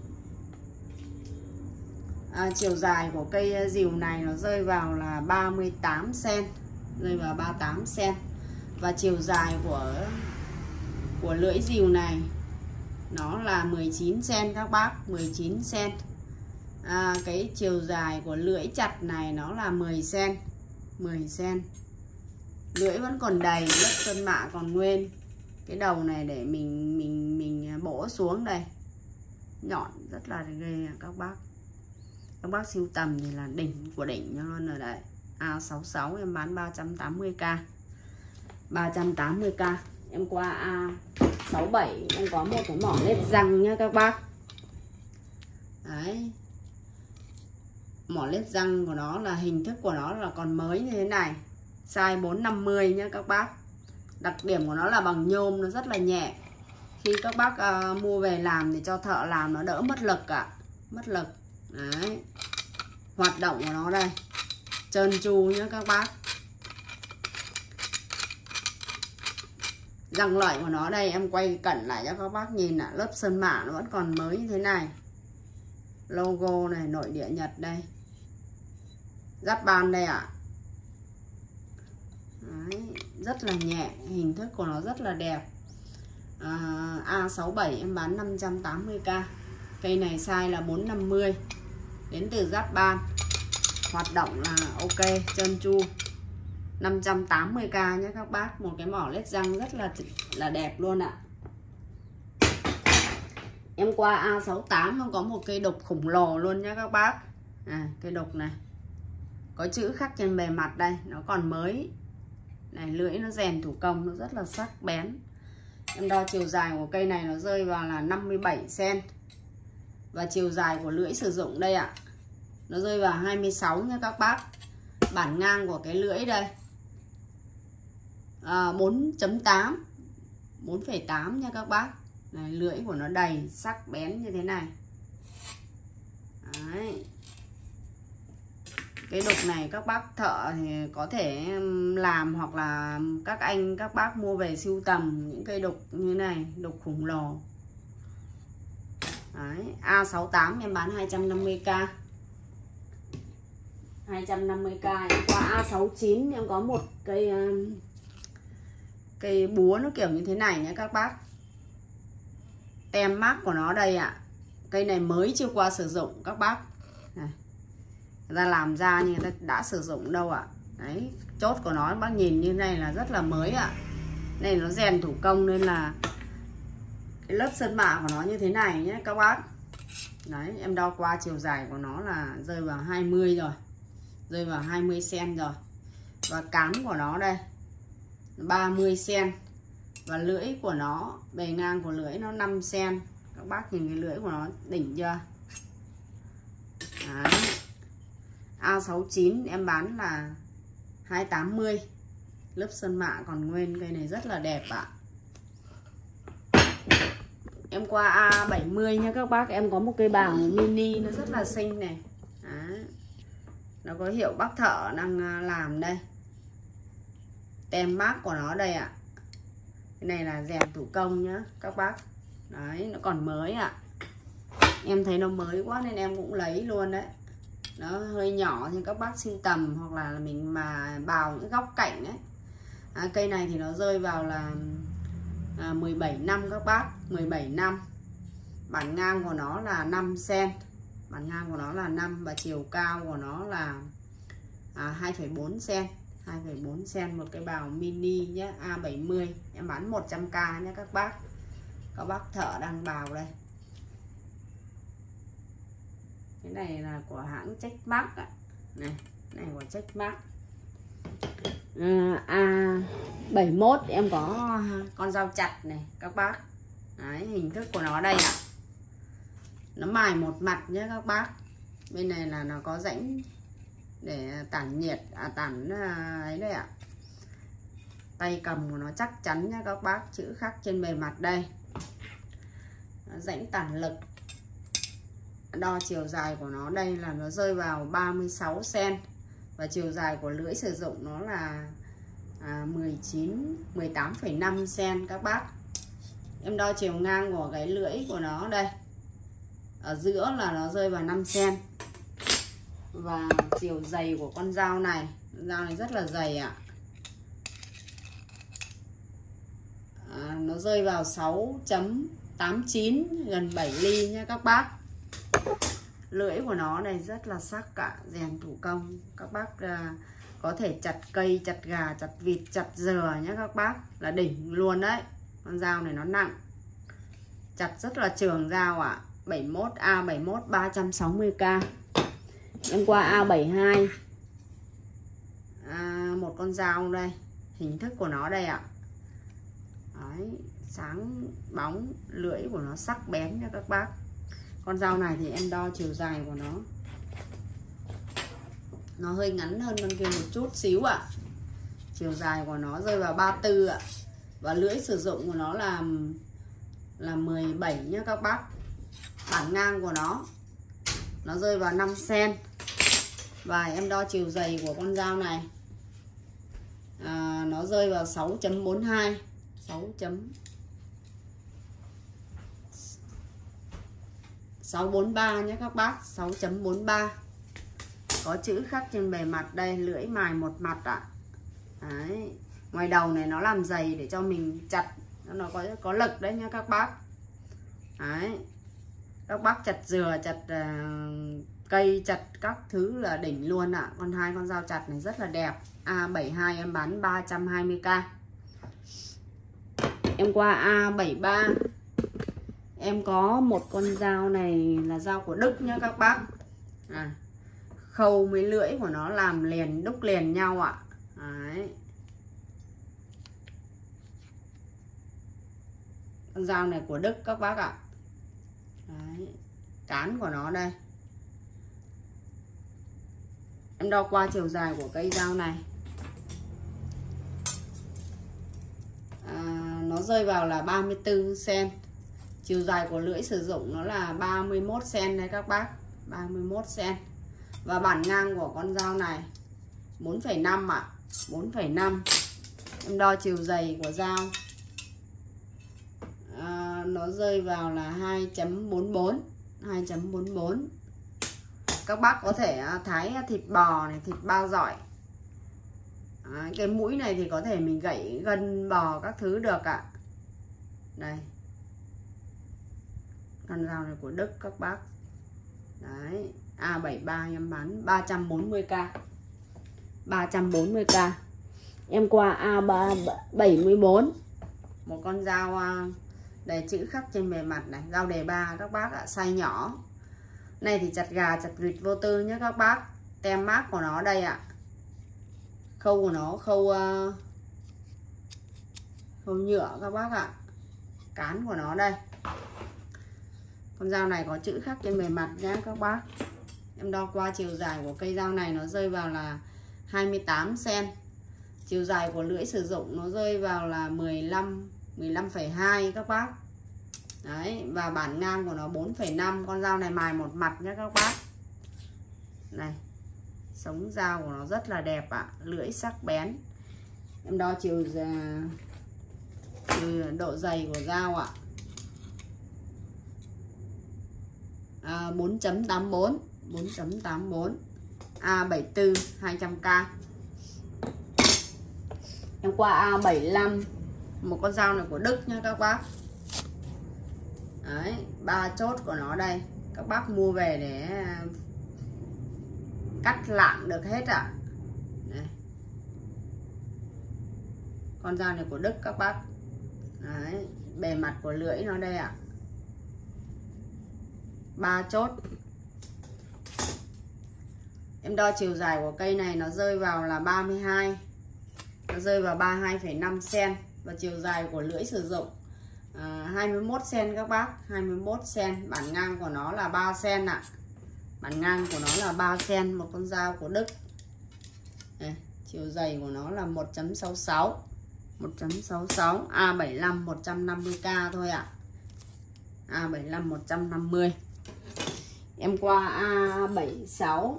Chiều dài của cây rìu này nó rơi vào là 38 cm. Rơi vào 38 cm. Và chiều dài của lưỡi rìu này nó là 19 cm các bác, 19 cm. Cái chiều dài của lưỡi chặt này nó là 10 cm. 10 cm. Lưỡi vẫn còn đầy, lớp sơn mạ còn nguyên. Cái đầu này để mình bổ xuống đây. Nhọn rất là ghê các bác. Các bác sưu tầm thì là đỉnh của đỉnh luôn rồi đấy. A66 em bán 380k. 380k. Em qua A67 em có một cái mỏ led răng nhá các bác. Đấy. Mỏ led răng của nó là hình thức của nó là còn mới như thế này. Size 450 nhá các bác. Đặc điểm của nó là bằng nhôm, nó rất là nhẹ. Khi các bác mua về làm thì cho thợ làm nó đỡ mất lực ạ. Mất lực. Đấy. Hoạt động của nó đây. Trơn tru nhá các bác. Răng lợi của nó đây, em quay cận lại cho các bác nhìn ạ. Lớp sơn mạ nó vẫn còn mới như thế này. Logo này, nội địa Nhật đây. Giáp ban đây ạ. Đấy, rất là nhẹ, hình thức của nó rất là đẹp. A67 em bán 580k. Cây này size là 450. Đến từ Giáp Ban. Hoạt động là ok, trơn tru. 580k nhé các bác. Một cái mỏ led răng rất là đẹp luôn ạ. Em qua A68 nó có một cây đục khổng lồ luôn nhé các bác. Cây đục này có chữ khắc trên bề mặt đây, nó còn mới. Này, lưỡi nó rèn thủ công, nó rất là sắc bén. Em đo chiều dài của cây này nó rơi vào là 57 cm. Và chiều dài của lưỡi sử dụng đây ạ, nó rơi vào 26 nha các bác. Bản ngang của cái lưỡi đây 4.8 4,8 nha các bác. Này, lưỡi của nó đầy sắc bén như thế này. Đấy. Cái đục này các bác thợ thì có thể làm, hoặc là các anh các bác mua về sưu tầm những cây đục như này, đục khủng lồ. Đấy, A68 em bán 250k. 250k. Em qua A69 em có một cây búa nó kiểu như thế này nhé các bác. Tem mác của nó đây ạ. Cây này mới chưa qua sử dụng các bác. Này. Người ta làm ra nhưng người ta đã sử dụng đâu ạ. Đấy, chốt của nó bác nhìn như này là rất là mới ạ. Này nó rèn thủ công nên là cái lớp sơn mạ của nó như thế này nhé các bác. Đấy, em đo qua chiều dài của nó là rơi vào 20 rồi. Rơi vào 20 cm rồi. Và cán của nó đây. 30 cm. Và lưỡi của nó, bề ngang của lưỡi nó 5 cm. Các bác nhìn cái lưỡi của nó đỉnh chưa? Đấy. A69 em bán là 280. Lớp sơn mạ còn nguyên, cây này rất là đẹp ạ. Em qua A70 nha các bác. Em có một cây bào mini nó rất là xinh này. Đấy. Nó có hiệu bác thợ đang làm đây. Tem mác của nó đây ạ. Cái này là rèn thủ công nhá các bác. Đấy, nó còn mới ạ. Em thấy nó mới quá nên em cũng lấy luôn đấy. Nó hơi nhỏ thì các bác sưu tầm, hoặc là mình mà bào những góc cạnh ấy. Cây này thì nó rơi vào là 17 năm các bác, 17 năm. Bản ngang của nó là 5 cm. Bản ngang của nó là 5 và chiều cao của nó là 2,4 cm. 2,4 cm, một cái bào mini nhé, A70. Em bán 100k nhé các bác. Các bác thợ đang bào đây. Cái này là của hãng Checkmark ạ. Này của Checkmark. A71 em có con dao chặt này các bác. Đấy, hình thức của nó đây ạ. Nó mài một mặt nhé các bác. Bên này là nó có rãnh để tản nhiệt, tản ấy đây ạ. Tay cầm của nó chắc chắn nhé các bác, chữ khắc trên bề mặt đây. Rãnh tản lực. Đo chiều dài của nó đây là nó rơi vào 36 cm. Và chiều dài của lưỡi sử dụng nó là 18,5 cm các bác. Em đo chiều ngang của cái lưỡi của nó đây. Ở giữa là nó rơi vào 5 cm. Và chiều dày của con dao này rất là dày ạ. Nó rơi vào 6,89, gần 7 ly nha các bác. Lưỡi của nó này rất là sắc cả, rèn thủ công. Các bác có thể chặt cây, chặt gà, chặt vịt, chặt dừa nhé các bác, là đỉnh luôn đấy. Con dao này nó nặng, chặt rất là trường dao ạ. 71 A71 360k. Em qua A72. Một con dao đây, hình thức của nó đây ạ. Đấy, sáng bóng, lưỡi của nó sắc bén nha các bác. Con dao này thì em đo chiều dài của nó hơi ngắn hơn con kia một chút xíu ạ. Chiều dài của nó rơi vào 34 ạ. Và lưỡi sử dụng của nó là 17 nhé các bác. Bản ngang của nó rơi vào 5 cm. Và em đo chiều dày của con dao này, nó rơi vào 6,42, 6,43 nhé các bác, 6,43. Có chữ khắc trên bề mặt đây, lưỡi mài một mặt ạ. Đấy, ngoài đầu này nó làm dày để cho mình chặt, nó có lực đấy nha các bác. Đấy, các bác chặt dừa, chặt cây, chặt các thứ là đỉnh luôn ạ. Hai con dao chặt này rất là đẹp. A72 em bán 320k. Em qua A73. Em có một con dao này là dao của Đức nhá các bác. Khâu mấy lưỡi của nó làm liền, đúc liền nhau ạ. Đấy. Con dao này của Đức các bác ạ. Đấy. Cán của nó đây. Em đo qua chiều dài của cây dao này, nó rơi vào là 34 cm. Chiều dài của lưỡi sử dụng nó là 31 cm đấy các bác, 31 cm. Và bản ngang của con dao này 4,5 ạ, 4,5. Em đo chiều dày của dao, nó rơi vào là 2,44, 2,44. Các bác có thể thái thịt bò này, thịt bao giỏi. Cái mũi này thì có thể mình gãy gân bò các thứ được ạ. Đây, con dao này của Đức các bác. Đấy, A73 em bán 340k, 340k. Em qua A74. Một con dao để chữ khắc trên bề mặt này, dao đề 3 các bác ạ, size nhỏ. Này thì chặt gà, chặt vịt vô tư nhé các bác. Tem mác của nó đây ạ. Khâu của nó khâu khâu nhựa các bác ạ. Cán của nó đây. Con dao này có chữ khắc trên bề mặt nhé các bác. Em đo qua chiều dài của cây dao này nó rơi vào là 28 cm. Chiều dài của lưỡi sử dụng nó rơi vào là 15,2 các bác. Đấy, và bản ngang của nó 4,5. Con dao này mài một mặt nhé các bác. Này, sống dao của nó rất là đẹp ạ, lưỡi sắc bén. Em đo chiều độ dày của dao ạ. 4.84 A74 200k. Em qua A75, một con dao này của Đức nha các bác. Đấy, 3 chốt của nó đây. Các bác mua về để cắt lạng được hết ạ. Đây. Con dao này của Đức các bác. Đấy, bề mặt của lưỡi nó đây ạ. 3 chốt. Em đo chiều dài của cây này nó rơi vào là 32. Nó rơi vào 32,5 cm. Và chiều dài của lưỡi sử dụng 21 cm các bác, 21 cm. Bản ngang của nó là 3 cm ạ. Bản ngang của nó là 3 cm, một con dao của Đức. Đây, chiều dày của nó là 1.66. 1.66 A75 150k thôi ạ. A75 150. Em qua A76.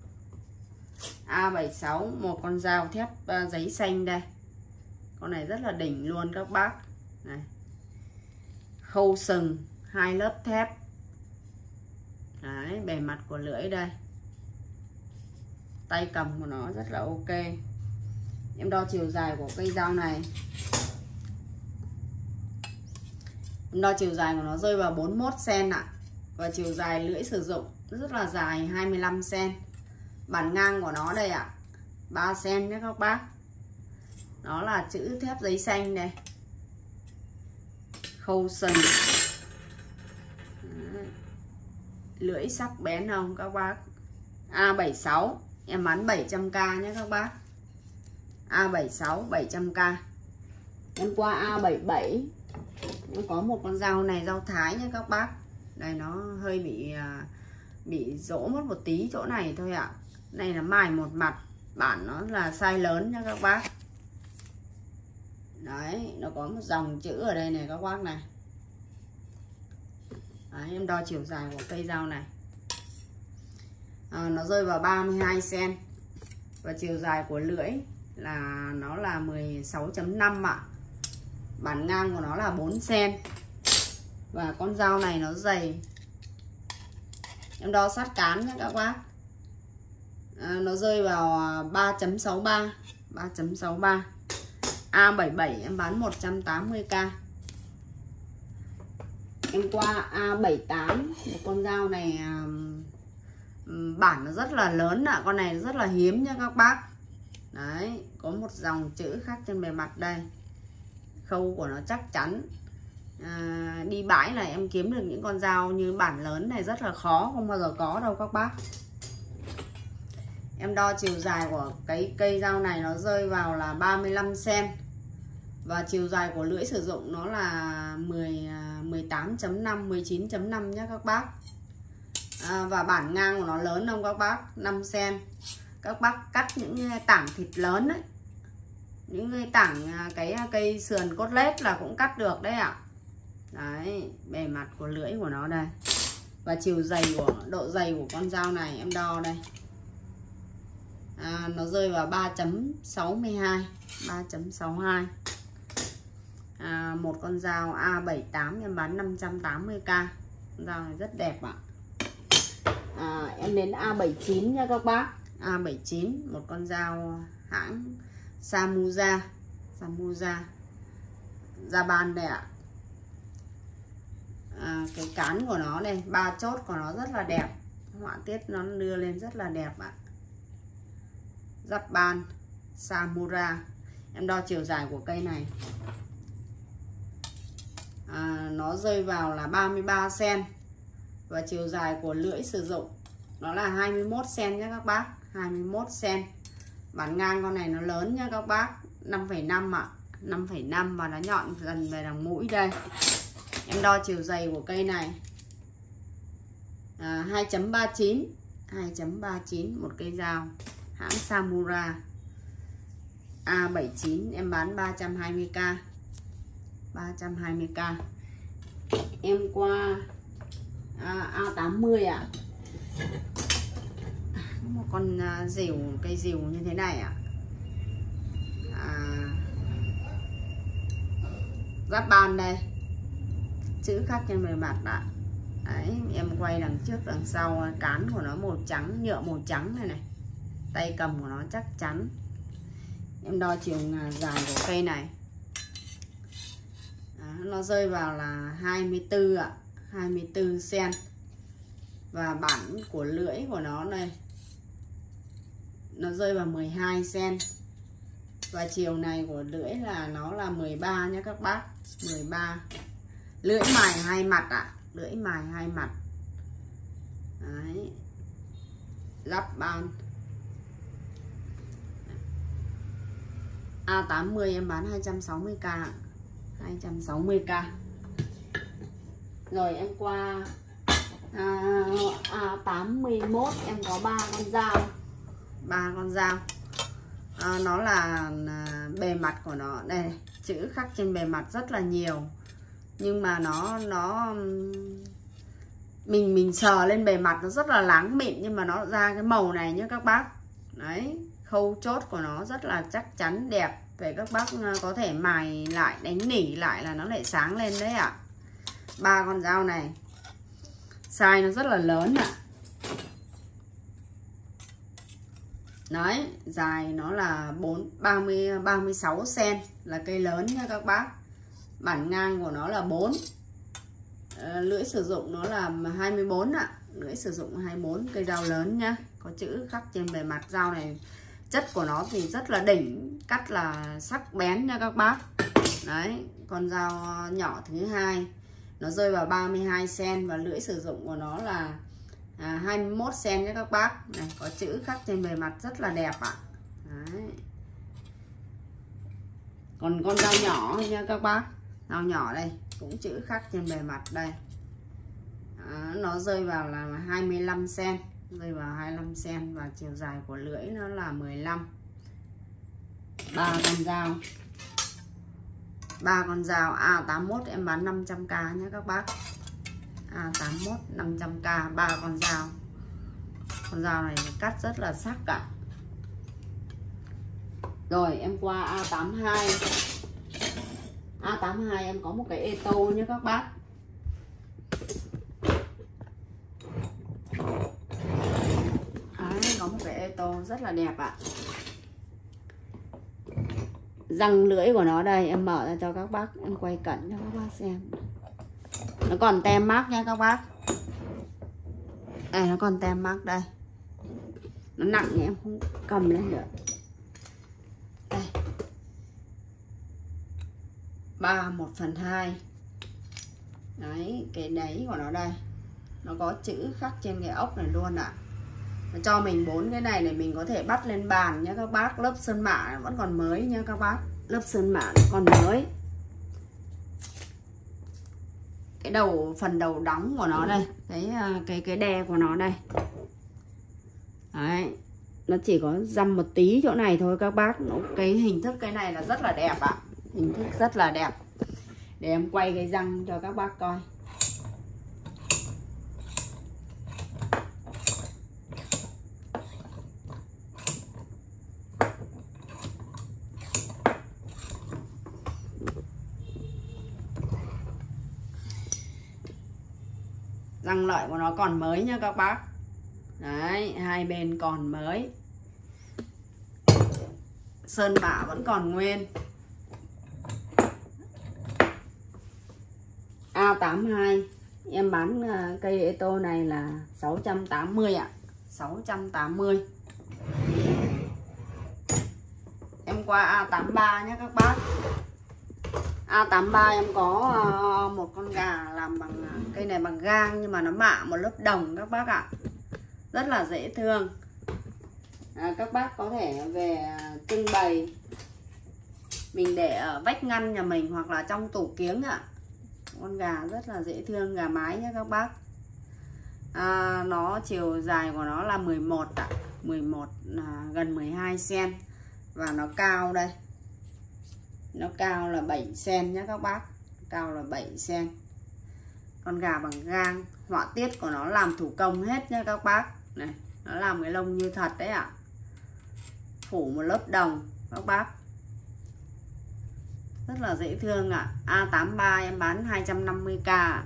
A76, một con dao thép giấy xanh đây. Con này rất là đỉnh luôn các bác. Này. Khâu sừng 2 lớp thép. Đấy, bề mặt của lưỡi đây. Tay cầm của nó rất là ok. Em đo chiều dài của cây dao này. Em đo chiều dài của nó rơi vào 41 cm ạ. Và chiều dài lưỡi sử dụng rất là dài, 25 cm. Bản ngang của nó đây ạ, 3 cm nhé các bác. Nó là chữ thép giấy xanh đây. Khâu sừng. Lưỡi sắc bén không các bác. A76, em bán 700k nhé các bác. A76 700k. Em qua A77. Em có một con dao này, dao Thái nhé các bác. Đây nó hơi bị rỗ mất một tí chỗ này thôi ạ. Này là mài một mặt, bản nó là size lớn nha các bác. Đấy, nó có một dòng chữ ở đây này các bác này. Đấy, em đo chiều dài của cây dao này. Nó rơi vào 32 cm. Và chiều dài của lưỡi là nó là 16.5 ạ. Bản ngang của nó là 4 cm. Và con dao này nó dày. Em đo sát cán nhé các bác. Nó rơi vào 3.63. 3.63 A77 em bán 180k. Em qua A78. Một con dao này bản nó rất là lớn ạ. Con này rất là hiếm nha các bác. Đấy, có một dòng chữ khắc trên bề mặt đây. Khâu của nó chắc chắn. Đi bãi là em kiếm được những con dao như bản lớn này rất là khó, không bao giờ có đâu các bác. Em đo chiều dài của cái cây dao này nó rơi vào là 35 cm. Và chiều dài của lưỡi sử dụng nó là 18.5, 19.5 nhé các bác. Và bản ngang của nó lớn không các bác, 5 cm. Các bác cắt những tảng thịt lớn đấy, những tảng cái cây sườn cốt lết là cũng cắt được đấy ạ. Đấy, bề mặt của lưỡi của nó đây. Và chiều dày của độ dày của con dao này em đo đây. Nó rơi vào 3.62. 3.62. Một con dao A78 em bán 580k. Con dao này rất đẹp ạ. Em đến A79 nha các bác. A79, một con dao hãng Samuza. Japan đây ạ. Cái cán của nó đây, 3 chốt của nó rất là đẹp. Họa tiết nó đưa lên rất là đẹp ạ. Japan Samura. Em đo chiều dài của cây này. Nó rơi vào là 33 cm. Và chiều dài của lưỡi sử dụng nó là 21 cm nhé các bác. 21 cm. Bản ngang con này nó lớn nha các bác, 5,5 ạ. 5,5 và nó nhọn dần về đằng mũi đây. Em đo chiều dày của cây này 2.39 2.39, một cây dao hãng Samura A79, em bán 320k 320k. Em qua A80 ạ. Một con rìu, cây rìu như thế này ạ. Giáp ban đây, chữ khắc trên bề mặt ạ. Đấy, em quay đằng trước đằng sau, cán của nó màu trắng, nhựa màu trắng này này, tay cầm của nó chắc chắn. Em đo chiều dài của cây này, nó rơi vào là 24 ạ, 24 cm. Và bản của lưỡi của nó này, nó rơi vào 12 cm. Và chiều này của lưỡi là nó là 13 nhé các bác, 13. Lưỡi mài hai mặt ạ, lưỡi mài hai mặt. Đấy. Giáp ban. A80 em bán 260k, 260k. Rồi em qua A81, em có 3 con dao. 3 con dao. Nó là bề mặt của nó đây, chữ khắc trên bề mặt rất là nhiều. Nhưng mà nó mình sờ lên bề mặt nó rất là láng mịn, nhưng mà nó ra cái màu này nhé các bác. Đấy, khâu chốt của nó rất là chắc chắn đẹp. Về các bác có thể mài lại, đánh nỉ lại là nó lại sáng lên đấy ạ. 3 con dao này size nó rất là lớn ạ. Đấy, dài nó là 36 cm, là cây lớn nha các bác. Bản ngang của nó là 4. Lưỡi sử dụng nó là 24 ạ. Lưỡi sử dụng 24, cây dao lớn nhá. Có chữ khắc trên bề mặt dao này. Chất của nó thì rất là đỉnh, cắt là sắc bén nha các bác. Đấy, con dao nhỏ thứ hai, nó rơi vào 32 cm và lưỡi sử dụng của nó là 21 cm nhé các bác. Này, có chữ khắc trên bề mặt rất là đẹp ạ. Đấy. Còn con dao nhỏ nha các bác, dao nhỏ đây cũng chữ khắc trên bề mặt đây. Nó rơi vào là 25 cm, rơi vào 25 cm và chiều dài của lưỡi nó là 15. 3 con dao. 3 con dao A81 em bán 500k nhé các bác. A81 500k, 3 con dao. Con dao này cắt rất là sắc ạ. Rồi em qua A82. A82 em có một cái Eto nhé các bác. Đấy, có một cái Eto rất là đẹp ạ. Răng lưỡi của nó đây, em mở ra cho các bác, em quay cận cho các bác xem. Nó còn tem mác nha các bác. Đây, nó còn tem mác đây. Nó nặng thì em không cầm lên được. Đây. 3/1/2. Đấy, cái đáy của nó đây. Nó có chữ khắc trên cái ốc này luôn ạ. Nó cho mình 4 cái này để mình có thể bắt lên bàn nhé các bác. Lớp sơn mạ vẫn còn mới nha các bác. Lớp sơn mạ còn mới. Cái đầu, phần đầu đóng của nó đây, cái đe của nó đây. Đấy, nó chỉ có dăm một tí chỗ này thôi các bác. Cái hình thức cái này là rất là đẹp ạ. Hình thức rất là đẹp. Để em quay cái răng cho các bác coi. Răng lợi của nó còn mới nha các bác. Đấy, hai bên còn mới. Sơn mạ vẫn còn nguyên. A82 em bán cây Eto này là 680 ạ. 680. Em qua A83 nhé các bác. A83 em có một con gà làm bằng cây này bằng gang, nhưng mà nó mạ một lớp đồng các bác ạ. Rất là dễ thương. Các bác có thể về trưng bày mình để ở vách ngăn nhà mình hoặc là trong tủ kiếng ạ. Con gà rất là dễ thương, gà mái nhé các bác. Nó chiều dài của nó là 11 ạ, 11 gần 12 cm. Và nó cao đây, nó cao là 7 cm nhé các bác, cao là 7 cm. Con gà bằng gang, họa tiết của nó làm thủ công hết nhé các bác. Này, nó làm cái lông như thật đấy ạ. Phủ một lớp đồng các bác, rất là dễ thương ạ. A83 em bán 250k ạ.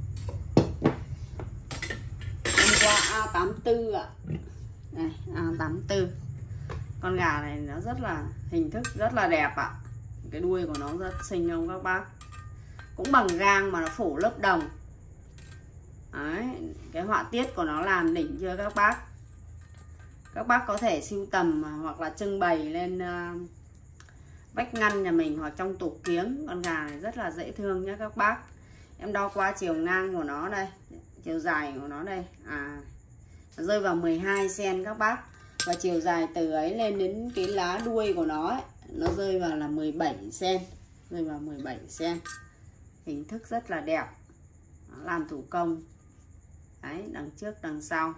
Em qua A84 ạ. Này, A84. Con gà này nó rất là hình thức rất là đẹp ạ. Cái đuôi của nó rất xinh không các bác. Cũng bằng gang mà nó phủ lớp đồng. Đấy, cái họa tiết của nó làm đỉnh chưa các bác. Các bác có thể sưu tầm hoặc là trưng bày lên vách ngăn nhà mình hoặc trong tủ kiếng. Con gà này rất là dễ thương nhé các bác. Em đo qua chiều ngang của nó đây, chiều dài của nó đây, nó rơi vào 12 cm các bác. Và chiều dài từ ấy lên đến cái lá đuôi của nó ấy, nó rơi vào là 17 cm, rơi vào 17 cm. Hình thức rất là đẹp, nó làm thủ công. Đấy, đằng trước đằng sau.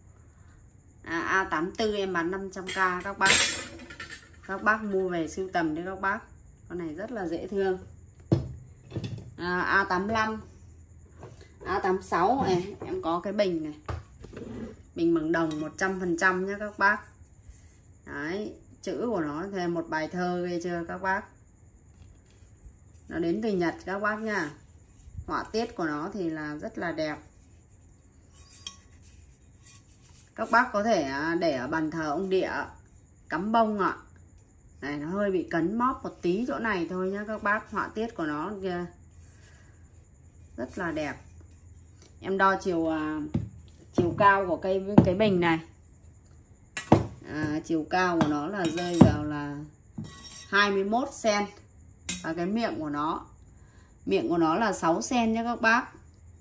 A84 em bán 500k các bác. Các bác mua về sưu tầm đấy các bác. Con này rất là dễ thương. A85, A86 này, em có cái bình này. Bình bằng đồng 100% nhé các bác. Đấy, chữ của nó thêm một bài thơ ghê chưa các bác. Nó đến từ Nhật các bác nha. Họa tiết của nó thì là rất là đẹp. Các bác có thể để ở bàn thờ ông địa, cắm bông ạ. Này, nó hơi bị cấn móp một tí chỗ này thôi nhá các bác. Họa tiết của nó kia rất là đẹp. Em đo chiều cao của cái bình này. Chiều cao của nó là rơi vào là 21 cm. Và cái miệng của nó là 6 cm nhé các bác.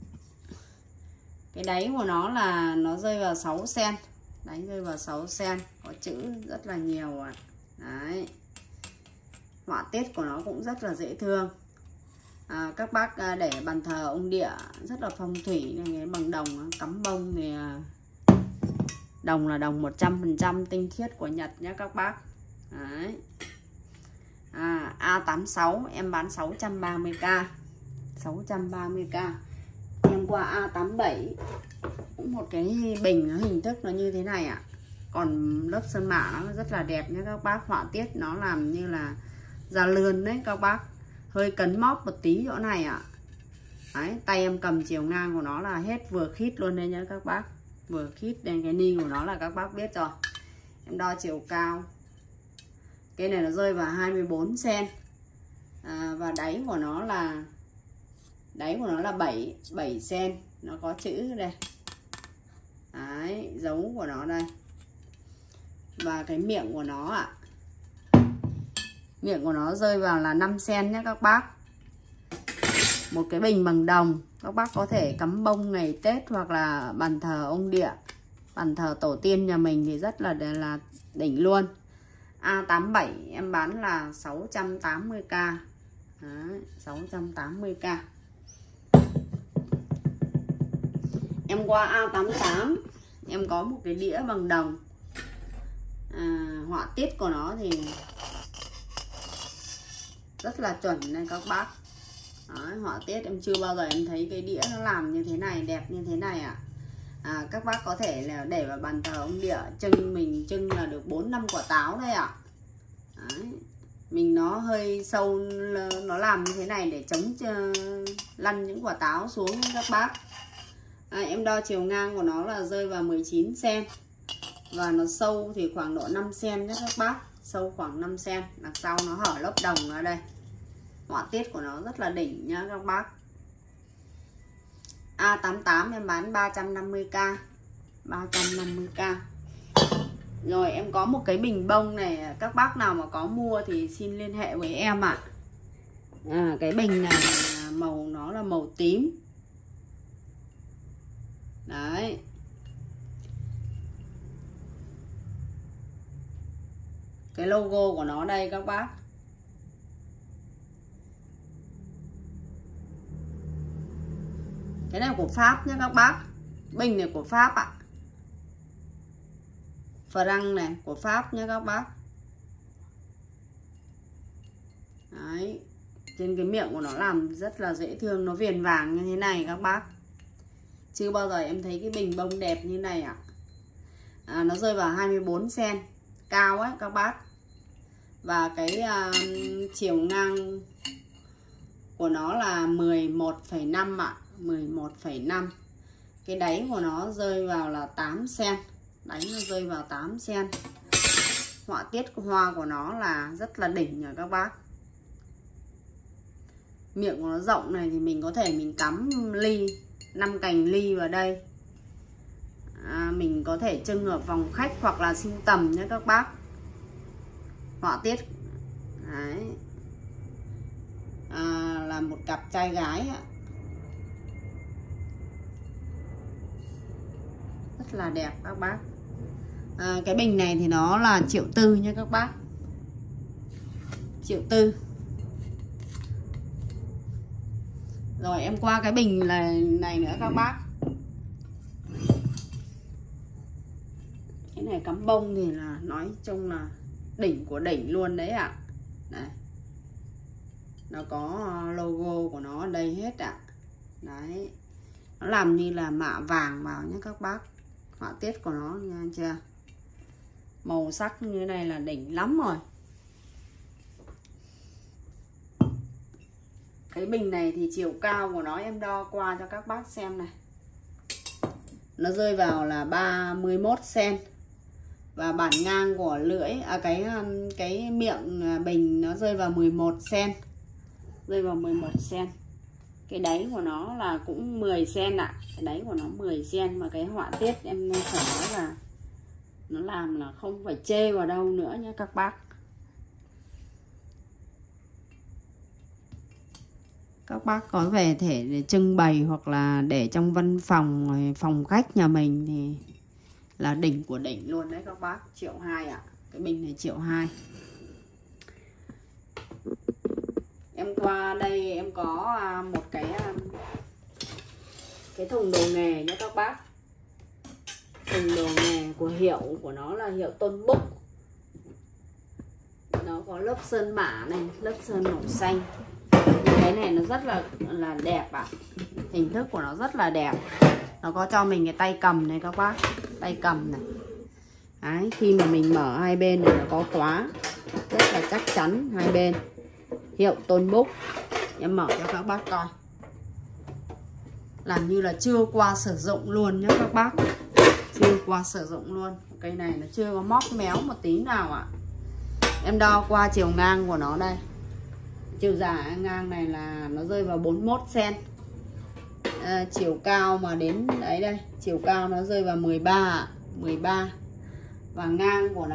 Cái đáy của nó là nó rơi vào 6 cm. Đáy rơi vào 6 cm. Có chữ rất là nhiều ạ. Đấy. Họa tiết của nó cũng rất là dễ thương. Các bác để bàn thờ ông địa rất là phong thủy này, bằng đồng cắm bông thì đồng là đồng 100% tinh khiết của Nhật nhé các bác. Đấy. A86 em bán 630k, 630k. Em qua A87 cũng một cái bình hình thức nó như thế này ạ. Còn lớp sơn mạ nó rất là đẹp nhé các bác. Họa tiết nó làm như là da lươn đấy các bác. Hơi cấn móp một tí chỗ này ạ. Đấy, tay em cầm chiều ngang của nó là hết vừa khít luôn đây nhé các bác. Vừa khít đến cái ni của nó là các bác biết rồi. Em đo chiều cao. Cái này nó rơi vào 24 cm. Và đáy của nó là 7 cm. Nó có chữ đây. Đấy, dấu của nó đây. Và cái miệng của nó ạ. Miệng của nó rơi vào là 5 cm nhé các bác. Một cái bình bằng đồng. Các bác có thể cắm bông ngày Tết hoặc là bàn thờ ông địa, bàn thờ tổ tiên nhà mình thì rất là đỉnh luôn. A87 em bán là 680k. Đấy, 680k. Em qua A88 em có một cái đĩa bằng đồng. Họa tiết của nó thì rất là chuẩn này các bác. Đấy, họa tiết em chưa bao giờ em thấy cái đĩa nó làm như thế này, đẹp như thế này ạ. Các bác có thể là để vào bàn thờ ông địa, mình trưng là được 4-5 quả táo đây ạ. Đấy, mình nó hơi sâu, nó làm như thế này để chống lăn những quả táo xuống các bác. Em đo chiều ngang của nó là rơi vào 19 cm. Và nó sâu thì khoảng độ 5 cm nhé các bác. Sâu khoảng 5 cm. Đằng sau nó hở lớp đồng ở đây. Họa tiết của nó rất là đỉnh nhá các bác. A88 em bán 350k. 350k. Rồi em có một cái bình bông này. Các bác nào mà có mua thì xin liên hệ với em ạ. Cái bình này màu nó là màu tím. Đấy. Cái logo của nó đây các bác. Cái này của Pháp nhé các bác. Bình này của Pháp ạ. Franc này của Pháp nhé các bác. Đấy. Trên cái miệng của nó làm rất là dễ thương. Nó viền vàng như thế này các bác. Chưa bao giờ em thấy cái bình bông đẹp như này ạ. Nó rơi vào 24 cm. Cao ấy các bác. Và cái chiều ngang của nó là 11,5 ạ. 11,5. Cái đáy của nó rơi vào là 8 cm. Đáy nó rơi vào 8 cm. Họa tiết hoa của nó là rất là đỉnh nha các bác. Miệng của nó rộng này thì mình có thể mình cắm ly, 5 cành ly vào đây. Mình có thể trưng ở phòng khách hoặc là sưu tầm nhé các bác. Họa tiết đấy. Là một cặp trai gái ạ. Rất là đẹp các bác. Cái bình này thì nó là 1,4 triệu nha các bác. 1,4 triệu. Rồi em qua cái bình này nữa các bác. Cái này cắm bông thì là nói chung là đỉnh của đỉnh luôn đấy ạ. Đây. Nó có logo của nó ở đây hết ạ. Đấy. Nó làm như là mạ vàng vào nhé các bác. Họa tiết của nó nha chưa. Màu sắc như thế này là đỉnh lắm rồi. Cái bình này thì chiều cao của nó em đo qua cho các bác xem này. Nó rơi vào là 31 cm. Và bản ngang của lưỡi cái miệng bình nó rơi vào 11 cm. Rơi vào 11 cm. Cái đáy của nó là cũng 10 cm ạ. Cái đáy của nó 10 cm. Mà cái họa tiết em phải nói là nó làm là không phải chê vào đâu nữa nhé các bác. Các bác có về thể để trưng bày hoặc là để trong văn phòng, phòng khách nhà mình thì là đỉnh của đỉnh luôn đấy các bác. 1,2 triệu ạ. Cái bình này 1,2 triệu. Em qua đây em có một cái thùng đồ nghề nhé các bác. Thùng đồ nghề của hiệu của nó là hiệu Tôn Búc. Nó có lớp sơn mạ này, lớp sơn màu xanh. Cái này nó rất là đẹp ạ. Hình thức của nó rất là đẹp. Nó có cho mình cái tay cầm này các bác. Tay cầm này. Đấy, khi mà mình mở hai bên này nó có khóa rất là chắc chắn hai bên. Hiệu Tôn Búc. Em mở cho các bác coi. Làm như là chưa qua sử dụng luôn nhé các bác. Chưa qua sử dụng luôn. Cây này nó chưa có móc méo một tí nào ạ. Em đo qua chiều ngang của nó đây. Chiều dài ngang này là nó rơi vào 41 cm. Chiều cao mà đến đấy đây, chiều cao nó rơi vào 13. Và ngang của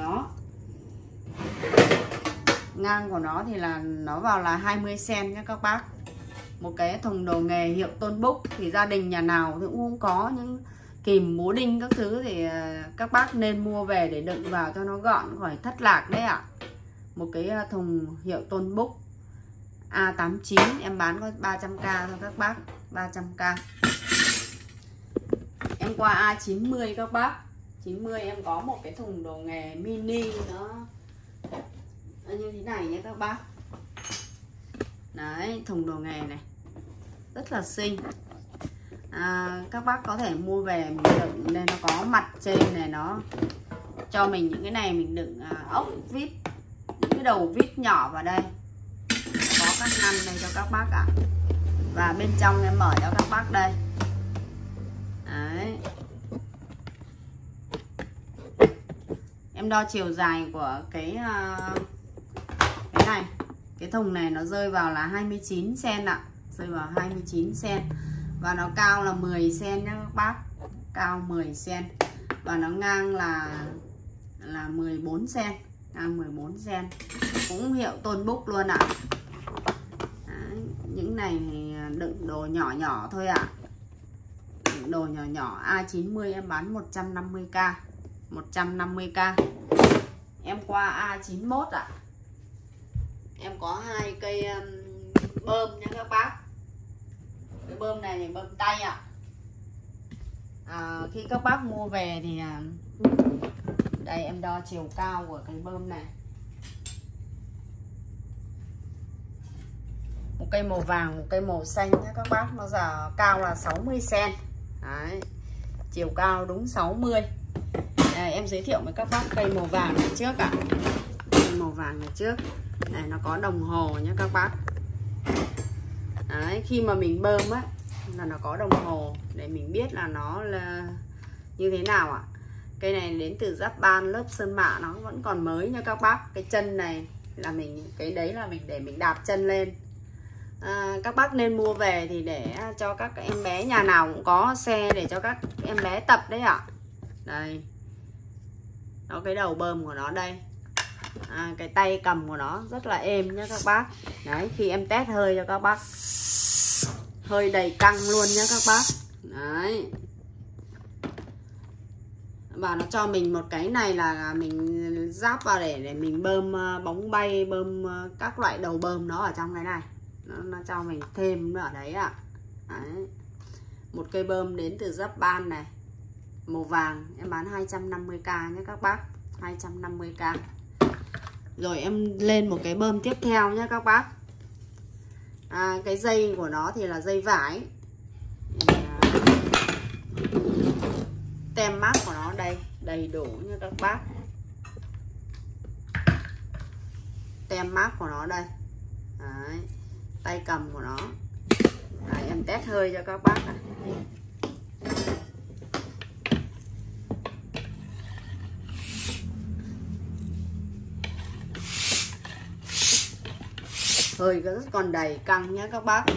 nó thì là nó vào là 20 cm nhé các bác. Một cái thùng đồ nghề hiệu Tôn Búc thì gia đình nhà nào cũng không có những kìm búa đinh các thứ thì các bác nên mua về để đựng vào cho nó gọn khỏi thất lạc đấy ạ. Một cái thùng hiệu Tôn Búc A89 em bán có 300k thôi các bác. 300k. Em qua A90 các bác. 90 em có một cái thùng đồ nghề mini nó như thế này nhé các bác. Đấy, thùng đồ nghề này rất là xinh. Các bác có thể mua về mình đựng lên. Nó có mặt trên này, nó cho mình những cái này mình đựng ốc vít, những cái đầu vít nhỏ vào đây. Có các ngăn đây cho các bác ạ. Và bên trong em mở cho các bác đây. Đấy. Em đo chiều dài của cái này. Cái thùng này nó rơi vào là 29 cm ạ. Rơi vào 29 cm. Và nó cao là 10 cm nhé các bác. Cao 10 cm. Và nó ngang là 14 cm. Ngang 14 cm. Cũng hiệu Tôn Búc luôn ạ. Đấy, những này thì đựng đồ nhỏ nhỏ thôi ạ. Đựng đồ nhỏ nhỏ. A90 em bán 150k. 150k. Em qua A91 ạ. Em có hai cây bơm nha các bác. Cái bơm này thì bơm tay ạ. Khi các bác mua về thì đây em đo chiều cao của cái bơm này. Một cây màu vàng, một cây màu xanh nhé các bác. Nó giờ cao là 60 cm. Đấy, chiều cao đúng 60. Đây, em giới thiệu với các bác cây màu vàng này trước ạ. Cây màu vàng này trước. Này, nó có đồng hồ nhé các bác. Đấy, khi mà mình bơm á là nó có đồng hồ để mình biết là nó là như thế nào ạ. Cây này đến từ Japan, lớp sơn mạ nó vẫn còn mới nha các bác. Cái chân này là cái đấy là mình để mình đạp chân lên. Các bác nên mua về thì để cho các em bé, nhà nào cũng có xe để cho các em bé tập đấy ạ. Đây, nó cái đầu bơm của nó đây. Cái tay cầm của nó rất là êm nhé các bác. Đấy, khi em test hơi cho các bác, hơi đầy căng luôn nhé các bác. Đấy, và nó cho mình một cái này là mình ráp vào để mình bơm bóng bay, bơm các loại đầu bơm nó ở trong cái này. Nó cho mình thêm ở đấy ạ. Đấy, một cây bơm đến từ Japan này, màu vàng, em bán 250k nhé các bác, 250k. Rồi em lên một cái bơm tiếp theo nhé các bác. Cái dây của nó thì là dây vải. Tem mác của nó đây, đầy đủ nha các bác. Tem mác của nó đây. Đấy, tay cầm của nó. Đấy, em test hơi cho các bác này. Hơi rất còn đầy căng nhé các bác.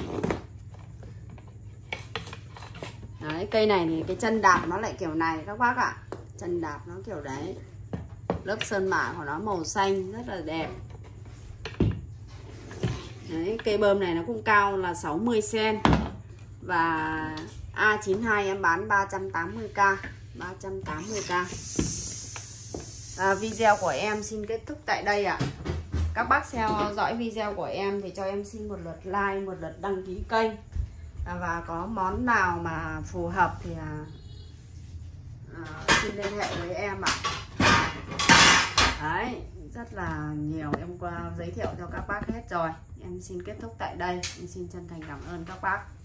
Đấy, cây này thì cái chân đạp nó lại kiểu này các bác ạ. Chân đạp nó kiểu đấy. Lớp sơn mạ của nó màu xanh rất là đẹp. Đấy, cây bơm này nó cũng cao là 60 cm. Và A92 em bán 380k, 380k. Video của em xin kết thúc tại đây ạ. Các bác theo dõi video của em thì cho em xin một lượt like, một lượt đăng ký kênh. Và có món nào mà phù hợp thì xin liên hệ với em ạ. Đấy, rất là nhiều em qua giới thiệu cho các bác hết rồi. Em xin kết thúc tại đây. Em xin chân thành cảm ơn các bác.